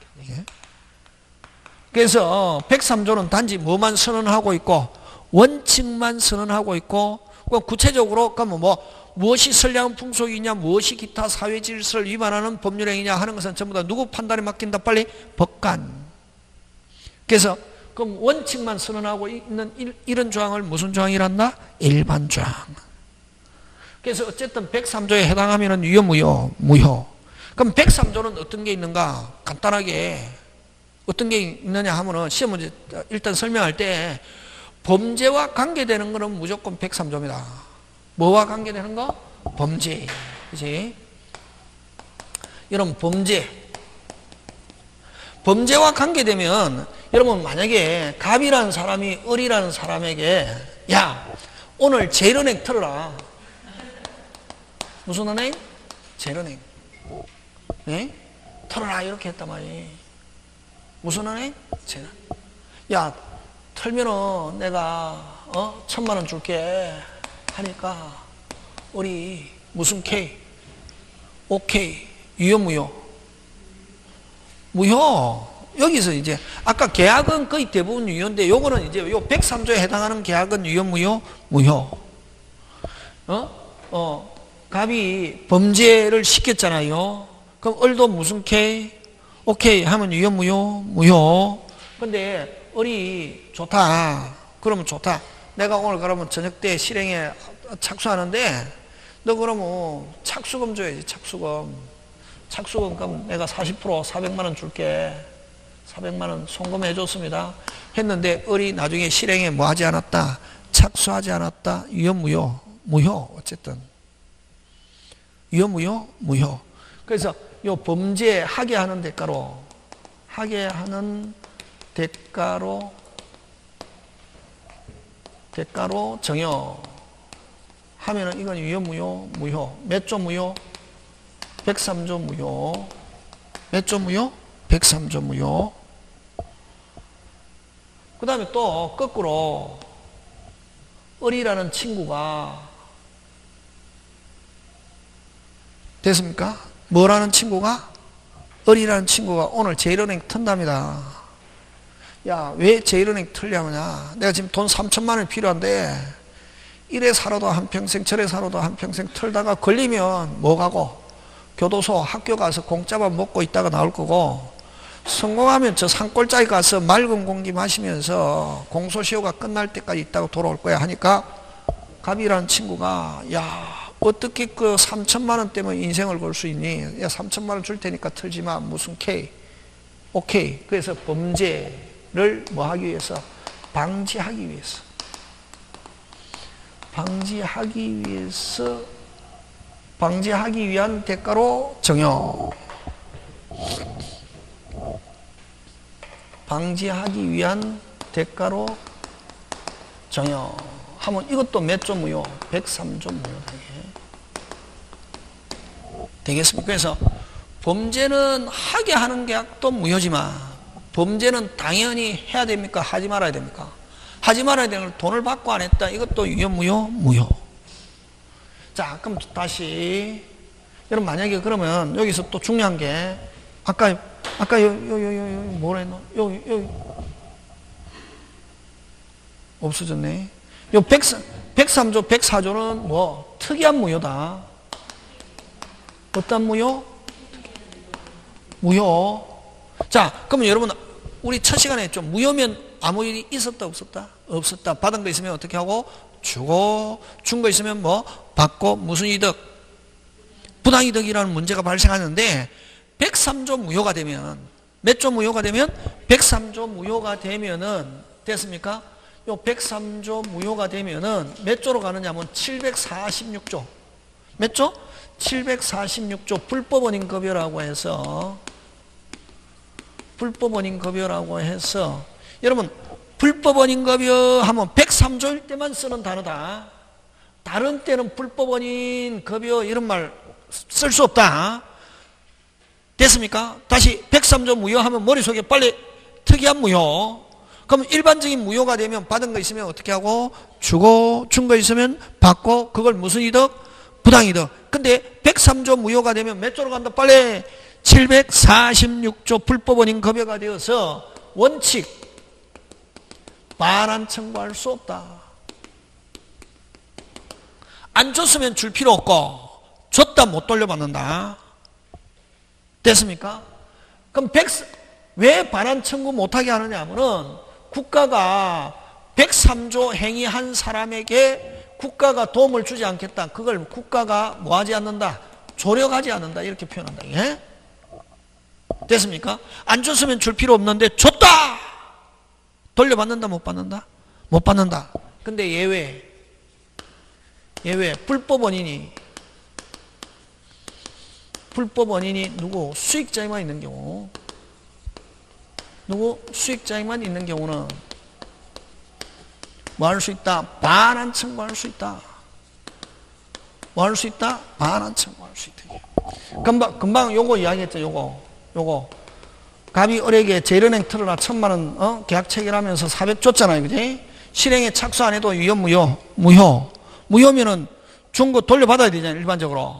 Speaker 1: 그래서 103조는 단지 뭐만 선언하고 있고 원칙만 선언하고 있고 구체적으로 그러면 뭐 무엇이 선량한 풍속이냐 무엇이 기타 사회 질서를 위반하는 법률행위냐 하는 것은 전부 다 누구 판단에 맡긴다? 빨리 법관. 그래서 그럼 원칙만 선언하고 있는 이런 조항을 무슨 조항이란다? 일반 조항. 그래서 어쨌든 103조에 해당하면 유효 무효? 무효. 그럼 103조는 어떤 게 있는가? 간단하게 어떤 게 있느냐 하면은 시험 문제 일단 설명할 때 범죄와 관계되는 거는 무조건 103조입니다. 뭐와 관계되는 거? 범죄. 그치? 여러분 범죄와 관계되면 여러분 만약에 갑이라는 사람이 을이라는 사람에게 야 오늘 제일은행 털어라. 무슨 은행? 제일은행. 네? 털어라 이렇게 했단 말이에요. 무슨 은행? 제일은행. 야 털면은 내가 1,000만 원 줄게 하니까 우리 무슨 K? 오케이. 유효 무효? 무효. 여기서 이제 아까 계약은 거의 대부분 유효인데 요거는 이제 요 103조에 해당하는 계약은 유효 무효? 무효. 갑이 범죄를 시켰잖아요. 그럼 을도 무슨 K? 오케이 하면 유효 무효? 무효. 근데 을이 좋다. 그러면 좋다. 내가 오늘 그러면 저녁 때 실행에 착수하는데 너 그러면 착수금 줘야지. 착수금 그럼 내가 40% 400만 원 줄게. 400만 원 송금해 줬습니다. 했는데 을이 나중에 실행에 뭐 하지 않았다? 착수하지 않았다. 유효 무효? 무효. 어쨌든 유효 무효? 무효. 그래서 요 범죄 하게 하는 대가로 정여 하면은 이건 유효 무효? 무효. 몇 조 무효? 103조 무효. 몇 조 무효? 103조 무효. 그 다음에 또 거꾸로 을이라는 친구가 됐습니까? 뭐라는 친구가? 을이라는 친구가 오늘 제일은행 턴답니다. 야, 왜 제일은행 털려냐? 내가 지금 돈 3천만 원이 필요한데 이래 살아도 한평생 저래 살아도 한평생 털다가 걸리면 뭐 가고 교도소 학교 가서 공짜밥 먹고 있다가 나올 거고 성공하면 저 산골짜기 가서 맑은 공기 마시면서 공소시효가 끝날 때까지 있다가 돌아올 거야 하니까 갑이라는 친구가 야 어떻게 그 3천만 원 때문에 인생을 걸 수 있니? 야 3천만 원 줄 테니까 털지 마. 무슨 K? 오케이. 그래서 범죄를 뭐 하기 위해서? 방지하기 위해서. 방지하기 위해서 방지하기 위한 대가로 정여. 방지하기 위한 대가로 정여 하면 이것도 몇 조 무효? 103조 무효다. 되겠습니까? 그래서 범죄는 하게 하는 계약도 무효지만 범죄는 당연히 해야 됩니까? 하지 말아야 됩니까? 하지 말아야 되는 걸 돈을 받고 안 했다. 이것도 유효 무효? 무효. 자, 그럼 다시 여러분 만약에 그러면 여기서 또 중요한 게 아까 뭐라 했노? 여기 없어졌네. 요 103조, 104조는 뭐 특이한 무효다. 어떤 무효? 무효. 자, 그러면 여러분 우리 첫 시간에 했죠. 무효면 아무 일이 있었다 없었다? 없었다. 받은 거 있으면 어떻게 하고? 주고, 준 거 있으면 뭐? 받고, 무슨 이득? 부당이득이라는 문제가 발생하는데 103조 무효가 되면 몇 조 무효가 되면? 103조 무효가 되면은 됐습니까? 요 103조 무효가 되면은 몇 조로 가느냐 하면 746조. 몇 조? 746조 불법원인급여라고 해서 불법원인급여라고 해서 여러분 불법원인급여 하면 103조일 때만 쓰는 단어다. 다른 때는 불법원인급여 이런 말 쓸 수 없다. 됐습니까? 다시 103조 무효 하면 머릿속에 빨리 특이한 무효. 그럼 일반적인 무효가 되면 받은 거 있으면 어떻게 하고? 주고, 준 거 있으면 받고, 그걸 무슨 이득? 부당이득. 근데 103조 무효가 되면 몇 조로 간다? 빨리 746조 불법원인 급여가 되어서 원칙 반환 청구할 수 없다. 안 줬으면 줄 필요 없고 줬다 못 돌려받는다. 됐습니까? 그럼 왜 반환 청구 못하게 하느냐 하면은 국가가 103조 행위한 사람에게 국가가 도움을 주지 않겠다. 그걸 국가가 뭐하지 않는다? 조력하지 않는다. 이렇게 표현한다. 예? 됐습니까? 안 줬으면 줄 필요 없는데 줬다! 돌려받는다? 못 받는다? 못 받는다. 근데 예외 불법 원인이 누구? 수익자에만 있는 경우. 누구? 수익자에만 있는 경우는 뭐 할 수 있다? 반환 청구할 수 있다. 뭐 할 수 있다? 반환 청구할 수 있다. 금방 요거 이야기했죠. 요거. 갑이 을에게 제일은행 틀어라 1000만원 계약 체결하면서 400 줬잖아요. 그지? 실행에 착수 안 해도 유효 무효? 무효. 무효면은 준 거 돌려받아야 되잖아요. 일반적으로.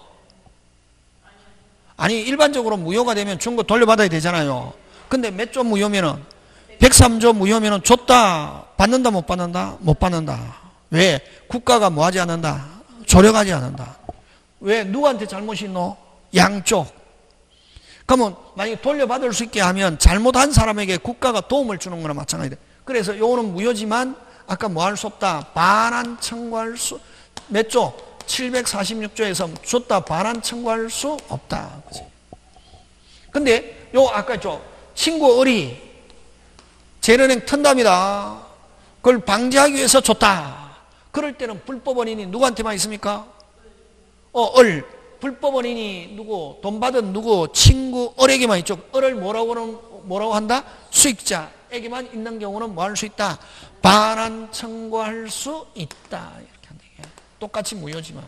Speaker 1: 아니 일반적으로 무효가 되면 준 거 돌려받아야 되잖아요. 근데 몇 조 무효면은 103조 무효면은 줬다 받는다 못 받는다? 못 받는다. 왜? 국가가 뭐 하지 않는다? 조력하지 않는다. 왜? 누구한테 잘못이 있노? 양쪽. 그러면 만약에 돌려받을 수 있게 하면 잘못한 사람에게 국가가 도움을 주는 거나 마찬가지다. 그래서 요거는 무효지만 아까 뭐 할 수 없다? 반환 청구할 수 몇 조? 746조에서 줬다 반환 청구할 수 없다. 그치? 근데 요 아까 있죠. 친구 을이 제일은행 튼답니다. 그걸 방지하기 위해서 줬다. 그럴 때는 불법 원인이 누구한테만 있습니까? 을. 불법 원인이 누구? 돈 받은 누구? 친구 을에게만 있죠. 을을 뭐라고 한다? 수익자에게만 있는 경우는 뭐 할 수 있다? 반환 청구할 수 있다. 이렇게 한다. 똑같이 무효지만.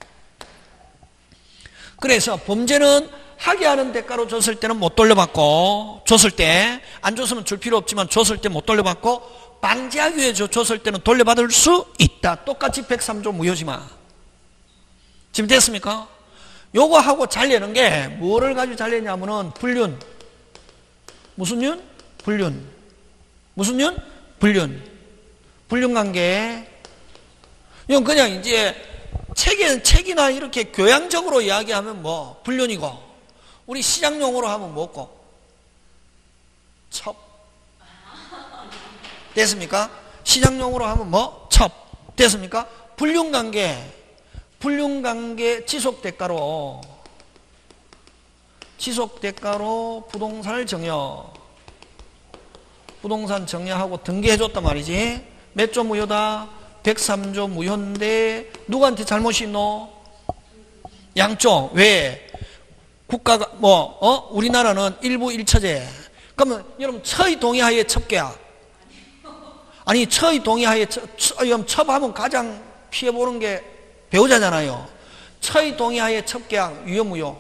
Speaker 1: 그래서 범죄는 하게 하는 대가로 줬을 때는 못 돌려받고, 줬을 때, 안 줬으면 줄 필요 없지만 줬을 때 못 돌려받고, 방지하기 위해 줬을 때는 돌려받을 수 있다. 똑같이 103조 무효지만. 지금 됐습니까? 요거 하고 잘 내는 게 뭐를 가지고 잘 내냐면은 불륜. 무슨 윤? 불륜. 무슨 윤? 불륜. 불륜관계. 이건 그냥 이제 책이나 이렇게 교양적으로 이야기하면 뭐 불륜이고, 우리 시장용어로 하면 뭐고? 첩. 됐습니까? 시장용어로 하면 뭐? 첩. 됐습니까? 불륜관계 지속대가로 부동산을 부동산 정여하고 등기해줬단 말이지. 몇 조 무효다? 103조 무효인데 누구한테 잘못이 있노? 양쪽. 왜? 국가가 우리나라는 일부 일처제. 그러면 여러분 처의 동의하에 첩계약. 아니 처의 동의하에 첩하면 가장 피해보는 게 배우자잖아요. 처의 동의하에 첩계약 유효 무효.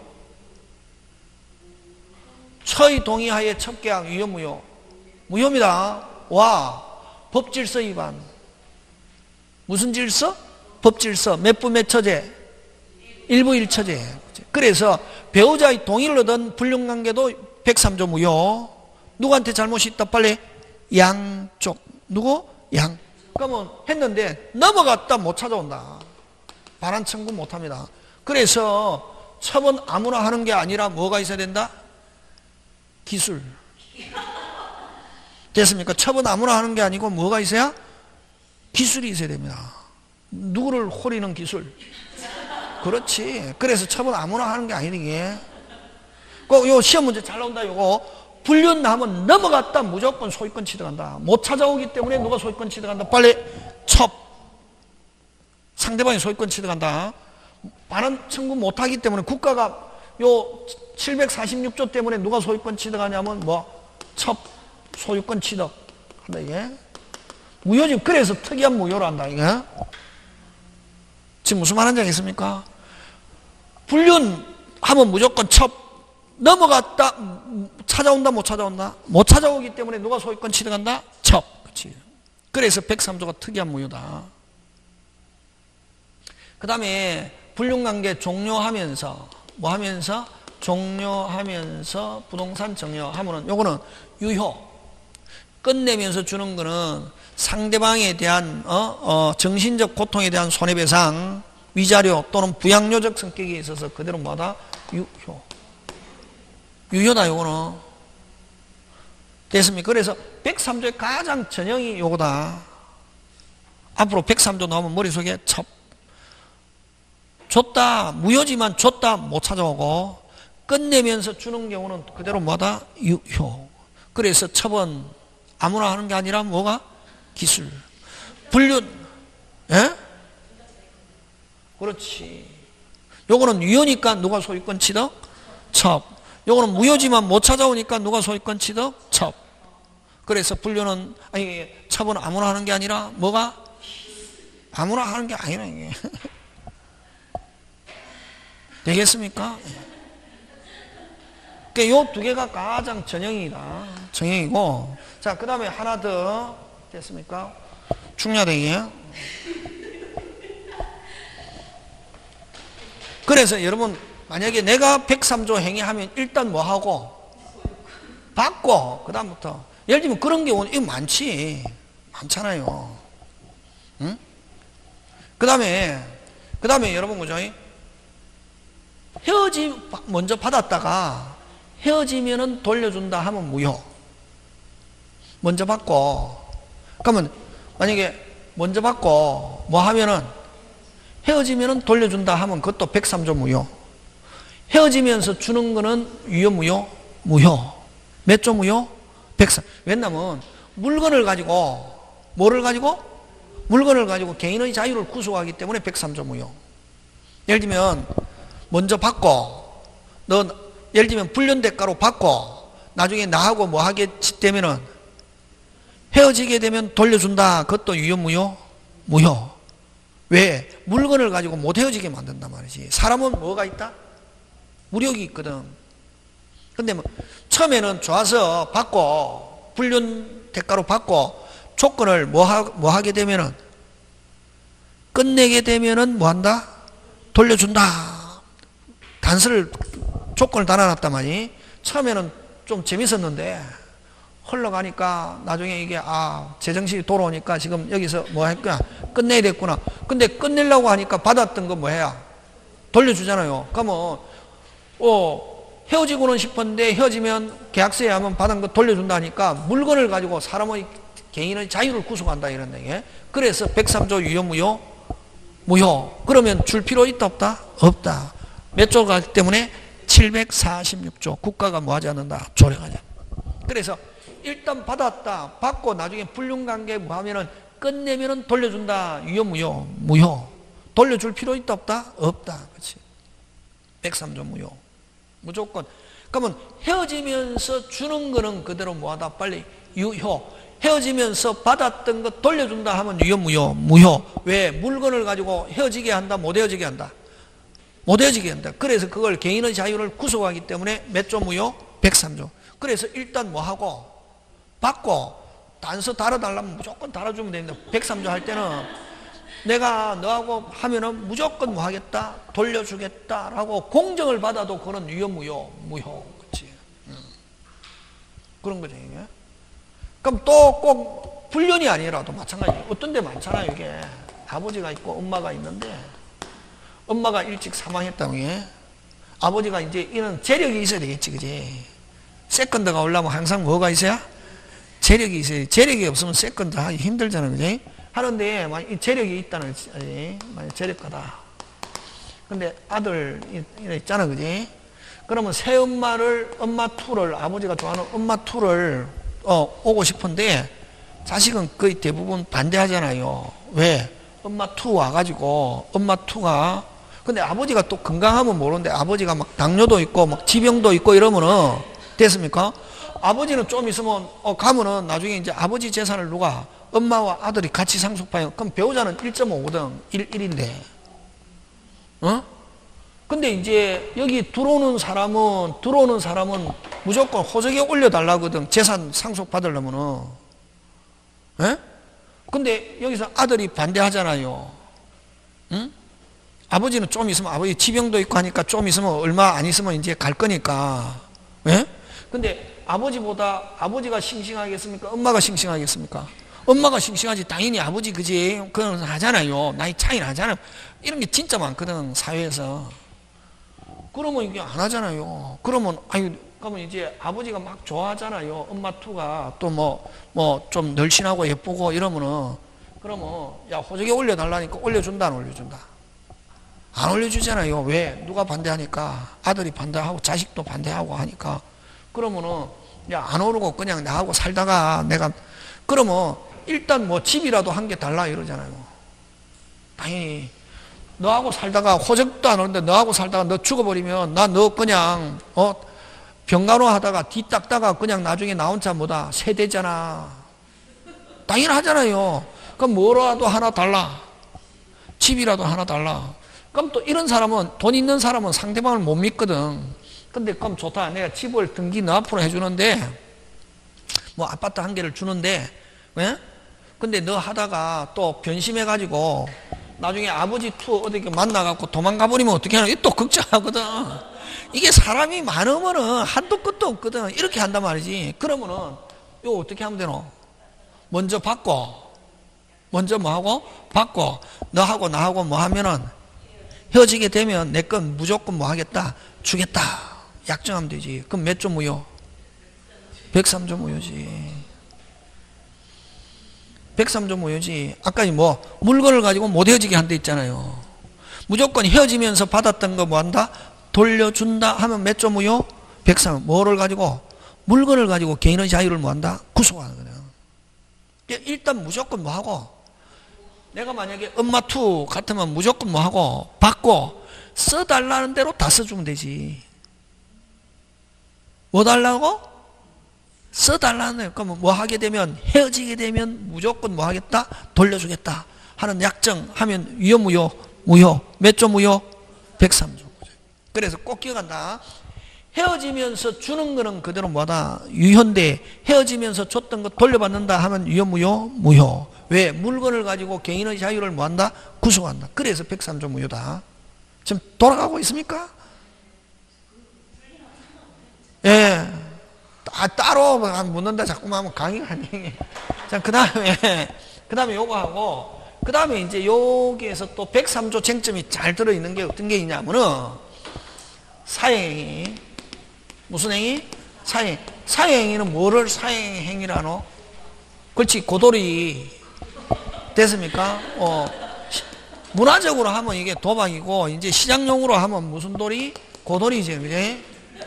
Speaker 1: 처의 동의하에 첩계약 유효 무효. 무효입니다. 와, 법질서 위반. 무슨 질서? 법질서. 몇 부 몇 처제? 일부 일처제. 그래서 배우자의 동의를 얻은 불륜관계도 103조 무효. 누구한테 잘못이 있다? 빨리 양쪽. 누구? 양. 그러면 했는데 넘어갔다 못 찾아온다. 반환 청구 못합니다. 그래서 첩은 아무나 하는 게 아니라 뭐가 있어야 된다? 기술. 됐습니까? 첩은 아무나 하는 게 아니고 뭐가 있어야? 기술이 있어야 됩니다. 누구를 호리는 기술. 그렇지. 그래서 첩은 아무나 하는 게 아니니 이게. 요 시험 문제 잘 나온다. 요거 불륜하면 넘어갔다 무조건 소유권 취득한다. 못 찾아오기 때문에 누가 소유권 취득한다? 빨리 첩. 상대방이 소유권 취득한다. 반환 청구 못하기 때문에 국가가 요 746조 때문에 누가 소유권 취득하냐면 첩 소유권 취득 한다 이게. 무효지. 그래서 특이한 무효를 한다 이게. 지금 무슨 말인지 알겠습니까? 불륜하면 무조건 첩. 넘어갔다 찾아온다 못 찾아온다? 못 찾아오기 때문에 누가 소유권 취득한다? 첩. 그렇지. 그래서 103조가 특이한 무효다. 그 다음에 불륜관계 종료하면서 뭐 하면서? 종료하면서 부동산 정려하면은 요거는 유효. 끝내면서 주는 거는 상대방에 대한 정신적 고통에 대한 손해배상, 위자료 또는 부양료적 성격이 있어서 그대로 뭐다? 유효. 유효다 요거는. 됐습니까? 그래서 103조의 가장 전형이 요거다. 앞으로 103조 나오면 머릿속에 첩. 줬다 무효지만 줬다 못 찾아오고 끝내면서 주는 경우는 그대로 뭐다? 유효. 그래서 첩은 아무나 하는 게 아니라 뭐가? 기술. 불륜. 예? 그렇지. 요거는 유효니까 누가 소유권 취득? 첩. 요거는 무효지만 못 찾아오니까 누가 소유권 취득? 첩. 그래서 불륜은 첩은 아무나 하는 게 아니라 뭐가? 아무나 하는 게 아니라 이게. 되겠습니까? 그러니까 요 두 개가 가장 전형이다. 전형이고. 자, 그 다음에 하나 더. 됐습니까? 중요하대기. 그래서 여러분, 만약에 내가 103조 행위하면 일단 뭐 하고? 받고, 그 다음부터. 예를 들면 그런 경우는 이거 많지. 많잖아요. 응? 그 다음에 여러분, 그죠? 헤어짐 먼저 받았다가 헤어지면은 돌려준다 하면 무효. 먼저 받고. 그러면 만약에 먼저 받고 뭐 하면은 헤어지면은 돌려준다 하면 그것도 103조 무효. 헤어지면서 주는 거는 유효 무효? 무효. 몇 조 무효? 103. 왜냐면 물건을 가지고 뭐를 가지고? 물건을 가지고 개인의 자유를 구속하기 때문에 103조 무효. 예를 들면 먼저 받고 너 예를 들면 불륜 대가로 받고 나중에 나하고 뭐 하게 되면은 헤어지게 되면 돌려준다. 그것도 유효 무효? 무효. 왜? 물건을 가지고 못 헤어지게 만든단 말이지. 사람은 뭐가 있다? 무력이 있거든. 근데 뭐 처음에는 좋아서 받고 불륜 대가로 받고 조건을 뭐 하게 되면은 끝내게 되면은 뭐 한다? 돌려준다. 단서를 조건을 달아놨단 말이. 처음에는 좀 재밌었는데 흘러가니까 나중에 이게 제정신이 돌아오니까 지금 여기서 뭐 할 거야? 끝내야 됐구나. 근데 끝내려고 하니까 받았던 거 뭐 해야? 돌려주잖아요. 그러면 헤어지고는 싶었는데 헤어지면 계약서에 하면 받은 거 돌려준다니까 물건을 가지고 사람의 개인의 자유를 구속한다 이런 얘기. 그래서 103조 유효 무효? 무효. 그러면 줄 필요 있다 없다? 없다. 몇 조가 때문에? 746조. 국가가 뭐 하지 않는다? 조력하지 않는다. 그래서 일단 받았다. 받고 나중에 불륜관계 뭐 하면은 끝내면은 돌려준다. 유효, 무효? 무효. 돌려줄 필요 있다, 없다? 없다. 그렇지. 103조 무효. 무조건. 그러면 헤어지면서 주는 거는 그대로 뭐하다? 빨리 유효. 헤어지면서 받았던 거 돌려준다 하면 유효, 무효? 무효. 왜? 물건을 가지고 헤어지게 한다, 못 헤어지게 한다? 못 헤어지게 한다. 그래서 그걸 개인의 자유를 구속하기 때문에 몇 조 무효? 103조. 그래서 일단 뭐하고? 받고 단서 달아달라면 무조건 달아주면 됩니다. 103조 할 때는 내가 너하고 하면은 무조건 뭐 하겠다? 돌려주겠다라고 공정을 받아도 그건 유효, 무효? 무효. 그치? 그런 거죠, 이게. 그럼 또 꼭 불륜이 아니라도 마찬가지. 어떤 데 많잖아요, 이게. 아버지가 있고 엄마가 있는데 엄마가 일찍 사망했다고, 예? 아버지가 이제 이런 재력이 있어야 되겠지, 그지? 세컨드가 올라면 항상 뭐가 있어야? 재력이 있어야. 재력이 없으면 세컨드 하기 힘들잖아, 그지? 하는데, 만약 이 재력이 있다는, 만약 재력가다. 근데 아들, 있잖아, 그지? 그러면 새엄마를, 엄마2를, 아버지가 좋아하는 엄마2를, 오고 싶은데, 자식은 거의 대부분 반대하잖아요. 왜? 엄마2 와가지고, 엄마2가, 근데 아버지가 또 건강하면 모르는데, 아버지가 막 당뇨도 있고, 막 지병도 있고 이러면은, 됐습니까? 아버지는 좀 있으면, 가면은 나중에 이제 아버지 재산을 누가, 엄마와 아들이 같이 상속파요. 그럼 배우자는 1.5거든. 1인데. 근데 이제 여기 들어오는 사람은 무조건 호적에 올려달라거든. 재산 상속받으려면은. 예? 근데 여기서 아들이 반대하잖아요. 응? 아버지는 좀 있으면 아버지 지병도 있고 하니까 좀 있으면 얼마 안 있으면 이제 갈 거니까. 예? 근데 아버지가 싱싱하겠습니까? 엄마가 싱싱하겠습니까? 엄마가 싱싱하지. 당연히 아버지 그지? 그건 하잖아요. 나이 차이 나잖아요. 이런 게 진짜 많거든, 사회에서. 그러면 이게 안 하잖아요. 그러면 이제 아버지가 막 좋아하잖아요. 엄마2가 또 좀 널씬하고 예쁘고 이러면은, 그러면 야, 호적에 올려달라니까 올려준다, 안 올려준다? 안 올려주잖아요. 왜? 누가 반대하니까. 아들이 반대하고 자식도 반대하고 하니까. 그러면은 야, 안 오르고 그냥 나하고 살다가 그러면 일단 뭐 집이라도 한 개 달라 이러잖아요. 당연히 너하고 살다가 호적도 안 오는데 너하고 살다가 너 죽어버리면 나 너 그냥 병간호 하다가 뒤 닦다가 그냥 나중에 나 혼자 뭐다 세대잖아. 당연하잖아요. 그럼 뭐라도 하나 달라. 집이라도 하나 달라. 그럼 또 이런 사람은, 돈 있는 사람은 상대방을 못 믿거든. 근데 그럼 좋다. 내가 집을 등기 너 앞으로 해주는데 뭐 아파트 한 개를 주는데, 왜? 근데 너 하다가 또 변심해가지고 나중에 아버지 투 어디 만나갖고 도망가 버리면 어떻게 하나? 또 걱정하거든. 이게 사람이 많으면은 한도 끝도 없거든. 이렇게 한단 말이지. 그러면은 이거 어떻게 하면 되노? 먼저 받고, 먼저 뭐하고? 받고, 너하고 나하고 뭐 하면은 헤어지게 되면 내 건 무조건 뭐 하겠다? 주겠다. 약정하면 되지. 그럼 몇 조 무효? 103조 무효지. 103조 무효지. 아까 물건을 가지고 못 헤어지게 한데 있잖아요. 무조건 헤어지면서 받았던 거 뭐 한다? 돌려준다 하면 몇 조 무효? 103. 뭐를 가지고? 물건을 가지고 개인의 자유를 뭐 한다? 구속하는 거예요. 일단 무조건 뭐 하고? 내가 만약에 엄마2 같으면 무조건 뭐 하고? 받고 써달라는 대로 다 써주면 되지. 뭐 달라고? 써달라는 대로. 그러면 뭐 하게 되면, 헤어지게 되면 무조건 뭐 하겠다? 돌려주겠다 하는 약정 하면 유효, 무효? 무효. 몇 조 무효? 103조. 그래서 꼭 기억한다. 헤어지면서 주는 거는 그대로 뭐다? 유효인데 헤어지면서 줬던 거 돌려받는다 하면 유효, 무효? 무효. 왜? 물건을 가지고 개인의 자유를 뭐한다? 구속한다. 그래서 103조 무효다. 지금 돌아가고 있습니까? 예. 따로 묻는다 자꾸만 하면 강의가 아니에요. 자, 그 다음에 요거 하고, 그 다음에 이제 여기에서 또 103조 쟁점이 잘 들어있는 게 어떤 게 있냐면은, 사행이, 무슨 행위? 사행. 사행행위는 뭐를 사행행위라노? 그렇지, 고돌이. 됐습니까? 문화적으로 하면 이게 도박이고, 이제 시장용으로 하면 무슨 돌이? 고돌이지, 그지?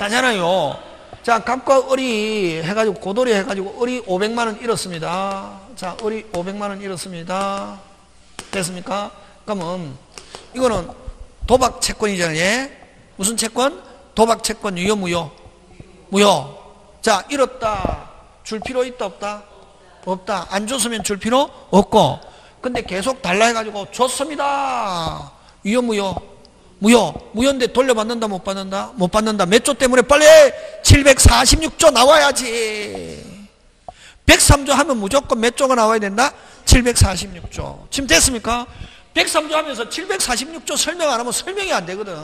Speaker 1: 따잖아요. 자, 갑과 을이 해가지고, 고돌이 해가지고, 을이 500만원 잃었습니다. 자, 우리 500만 원 잃었습니다. 됐습니까? 그러면 이거는 도박 채권이잖아요. 예? 무슨 채권? 도박 채권. 유효 무효? 무효. 자, 잃었다. 줄 필요 있다 없다? 없다. 안 줬으면 줄 필요 없고, 근데 계속 달라 해가지고 줬습니다. 유효 무효? 무효. 무효인데 돌려받는다 못 받는다? 못 받는다. 몇 조 때문에? 빨리 746조 나와야지. 103조 하면 무조건 몇 조가 나와야 된다? 746조. 지금 됐습니까? 103조 하면서 746조 설명 안 하면 설명이 안 되거든.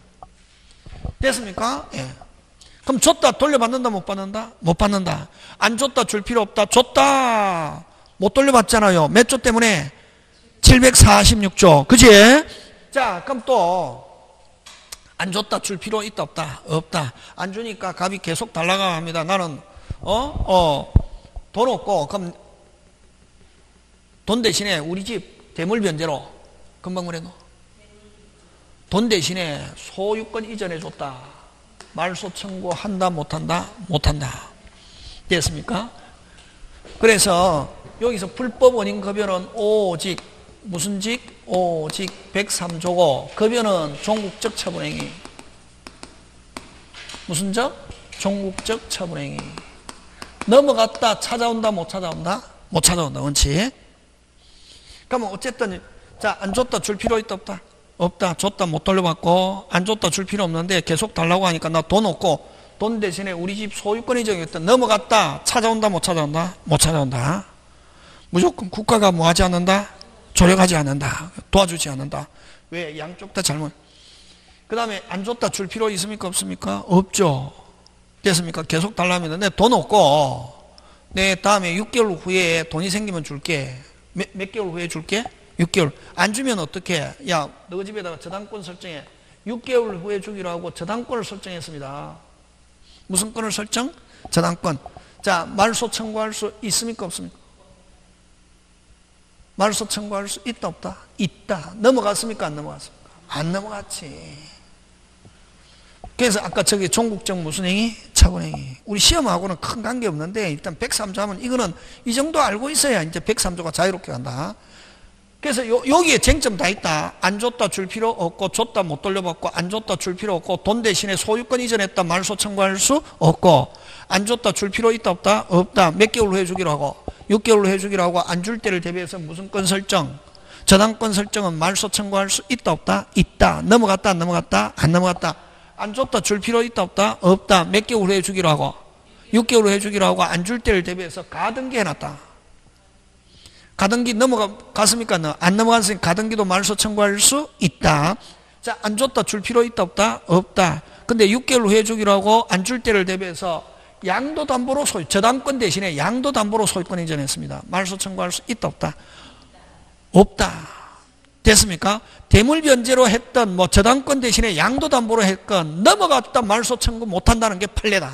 Speaker 1: 됐습니까? 예. 그럼 줬다 돌려받는다 못 받는다? 못 받는다. 안 줬다 줄 필요 없다? 줬다 못 돌려받잖아요. 몇 조 때문에? 746조. 그치? 자, 그럼 또 안 줬다 줄 필요 있다 없다? 없다. 안 주니까 값이 계속 달라가 합니다. 나는 돈 없고, 그럼 돈 대신에 우리 집 대물 변제로 금방 뭐래노? 돈 대신에 소유권 이전해 줬다. 말소 청구한다 못한다? 못한다. 됐습니까? 그래서 여기서 불법 원인 급여는 오직 무슨 직? 오직 103조고, 급여는 종국적 처분행위. 무슨 적? 종국적 처분행위. 넘어갔다 찾아온다 못 찾아온다? 못 찾아온다. 원칙. 그러면 어쨌든 자, 안 줬다 줄 필요 있다 없다? 없다. 줬다 못 돌려받고, 안 줬다 줄 필요 없는데 계속 달라고 하니까 나 돈 없고, 돈 대신에 우리 집 소유권이 정했던 넘어갔다 찾아온다 못 찾아온다? 못 찾아온다. 무조건 국가가 뭐 하지 않는다? 조력하지 않는다. 도와주지 않는다. 왜? 양쪽 다 잘못. 그 다음에 안 줬다 줄 필요 있습니까 없습니까? 없죠. 됐습니까? 계속 달라면 내 돈 없고 내 다음에 6개월 후에 돈이 생기면 줄게. 몇 개월 후에 줄게? 6개월. 안 주면 어떻게? 야, 너 집에다가 저당권 설정해. 6개월 후에 주기로 하고 저당권을 설정했습니다. 무슨 권을 설정? 저당권. 자, 말소 청구할 수 있습니까 없습니까? 말소 청구할 수 있다 없다? 있다. 넘어갔습니까 안 넘어갔습니까? 안 넘어갔지. 그래서 아까 저기 종국적 무슨 행위? 처분행위. 우리 시험하고는 큰 관계 없는데 일단 103조 하면 이거는 이 정도 알고 있어야 이제 103조가 자유롭게 간다. 그래서 여기에 쟁점 다 있다. 안 줬다 줄 필요 없고, 줬다 못 돌려받고, 안 줬다 줄 필요 없고, 돈 대신에 소유권 이전했다 말소 청구할 수 없고, 안 줬다 줄 필요 있다 없다? 없다. 몇 개월 후에 주기로 하고, 6개월 후에 주기로 하고, 안 줄 때를 대비해서 무슨 건 설정? 저당권 설정은 말소 청구할 수 있다 없다? 있다. 넘어갔다 안 넘어갔다? 안 넘어갔다. 안 줬다 줄 필요 있다 없다? 없다. 몇 개월 후에 주기로 하고, 6개월 후에 주기로 하고, 안 줄 때를 대비해서 가등기 해놨다. 가등기 넘어갔습니까? 안 넘어갔으니 가등기도 말소 청구할 수 있다. 자, 안 줬다 줄 필요 있다 없다? 없다. 근데 6개월 후에 주기로 하고 안 줄 때를 대비해서 양도담보로 저당권 대신에 양도담보로 소유권 이전했습니다. 말소 청구할 수 있다 없다? 없다. 됐습니까? 대물변제로 했던 뭐 저당권 대신에 양도담보로 했건 넘어갔다 말소 청구 못한다는 게 판례다.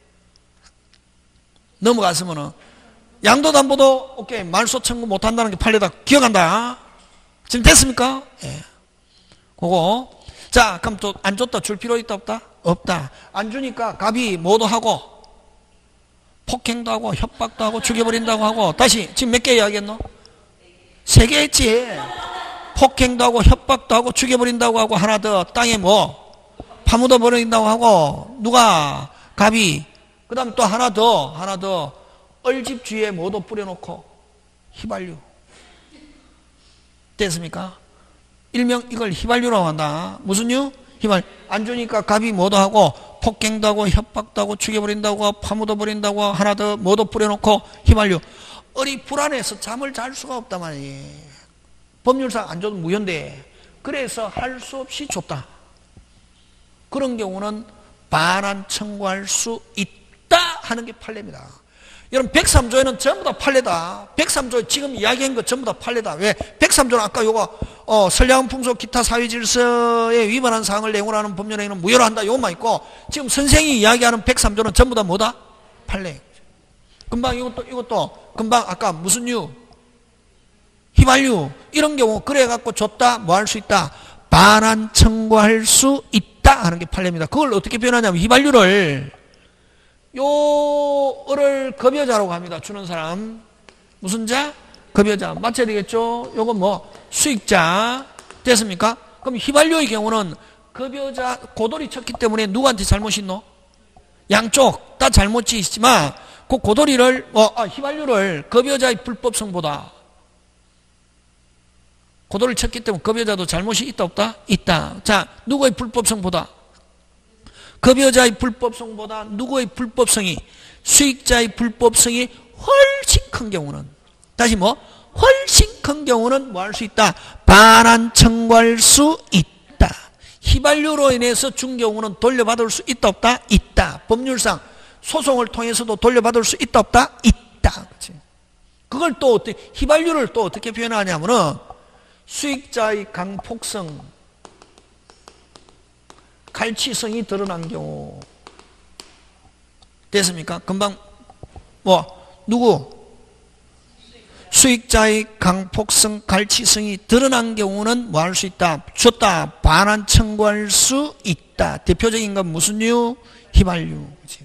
Speaker 1: 넘어갔으면은 양도담보도 오케이 말소 청구 못한다는 게 판례다. 기억한다. 지금 됐습니까? 예. 그거. 자, 그럼 또 안 줬다 줄 필요 있다 없다? 없다. 안 주니까 갑이 뭐도 하고 폭행도 하고 협박도 하고 죽여버린다고 하고 다시 지금 몇 개 이야기했노? 3개 했지. 폭행도 하고 협박도 하고 죽여버린다고 하고 하나 더 땅에 뭐 파묻어 버린다고 하고 누가 갑이 그 다음 또 하나 더 얼집 주위에 뭐도 뿌려놓고 휘발유. 됐습니까? 일명 이걸 휘발유라고 한다. 무슨 유? 휘발유. 안 주니까 갑이 뭐도 하고 폭행도 하고 협박도 하고 죽여버린다고 하고 파묻어 버린다고 하고 하나 더 뭐도 뿌려놓고 휘발유. 어리 불안해서 잠을 잘 수가 없단 말이에요. 법률상 안 줘도 무효인데 그래서 할 수 없이 줬다. 그런 경우는 반환 청구할 수 있다 하는 게 판례입니다. 여러분 103조에는 전부 다 판례다. 103조에 지금 이야기한 거 전부 다 판례다. 왜? 103조는 아까 요거 선량한 풍속 기타 사회질서에 위반한 사항을 내용으로 하는 법률행위는 무효로 한다 요것만 있고 지금 선생이 이야기하는 103조는 전부 다 뭐다? 판례. 금방 이것도 금방 아까 무슨 유? 휘발유. 이런 경우 그래갖고 줬다 뭐 할 수 있다? 반환 청구할 수 있다 하는 게 판례입니다. 그걸 어떻게 표현하냐면 휘발유를 요를 급여자라고 합니다. 주는 사람. 무슨 자? 급여자. 맞춰야 되겠죠? 요거 뭐 수익자. 됐습니까? 그럼 휘발유의 경우는 급여자 고돌이 쳤기 때문에 누구한테 잘못이 있노? 양쪽 다 잘못이 있지만 그 고돌이를 휘발유를 급여자의 불법성보다 고도를 쳤기 때문에 급여자도 잘못이 있다 없다? 있다. 자, 누구의 불법성보다? 급여자의 불법성보다 누구의 불법성이? 수익자의 불법성이 훨씬 큰 경우는, 다시 뭐? 훨씬 큰 경우는 뭐 할 수 있다? 반환 청구할 수 있다. 휘발유로 인해서 준 경우는 돌려받을 수 있다 없다? 있다. 법률상 소송을 통해서도 돌려받을 수 있다 없다? 있다. 그치? 그걸 또 어떻게, 휘발유를 또 어떻게 표현하냐면은 수익자의 강폭성, 갈취성이 드러난 경우. 됐습니까? 금방 누구? 수익자의 강폭성, 갈취성이 드러난 경우는 뭐 할 수 있다? 줬다. 반환 청구할 수 있다. 대표적인 건 무슨 유? 휘발유.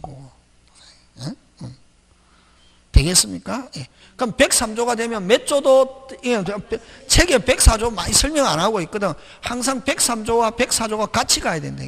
Speaker 1: 되겠습니까? 예. 그럼 103조가 되면 몇 조도, 책에 104조 많이 설명 안 하고 있거든. 항상 103조와 104조가 같이 가야 된다.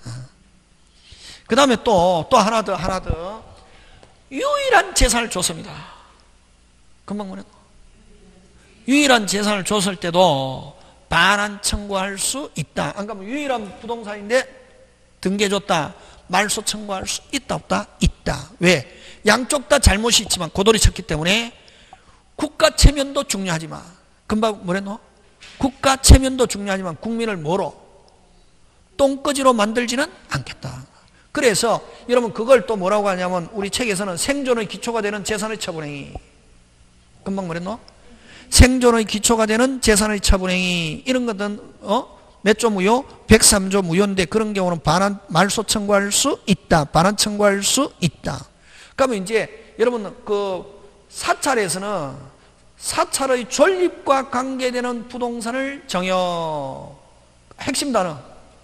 Speaker 1: 그 다음에 또 하나 더. 유일한 재산을 줬습니다. 금방 뭐냐? 유일한 재산을 줬을 때도 반환 청구할 수 있다. 안 그러면 유일한 부동산인데 등기해줬다. 말소 청구할 수 있다 없다? 있다. 왜? 양쪽 다 잘못이 있지만 고돌이 쳤기 때문에 국가 체면도 중요하지만, 금방 뭐랬노? 국가 체면도 중요하지만 국민을 뭐로? 똥꺼지로 만들지는 않겠다. 그래서 여러분 그걸 또 뭐라고 하냐면 우리 책에서는 생존의 기초가 되는 재산의 처분행위. 금방 뭐랬노? 생존의 기초가 되는 재산의 처분행위. 이런 것은 몇 조 무효? 103조 무효인데 그런 경우는 반환 말소 청구할 수 있다. 반환 청구할 수 있다. 그러면 이제 여러분 그 사찰에서는 사찰의 존립과 관계되는 부동산을 정여. 핵심 단어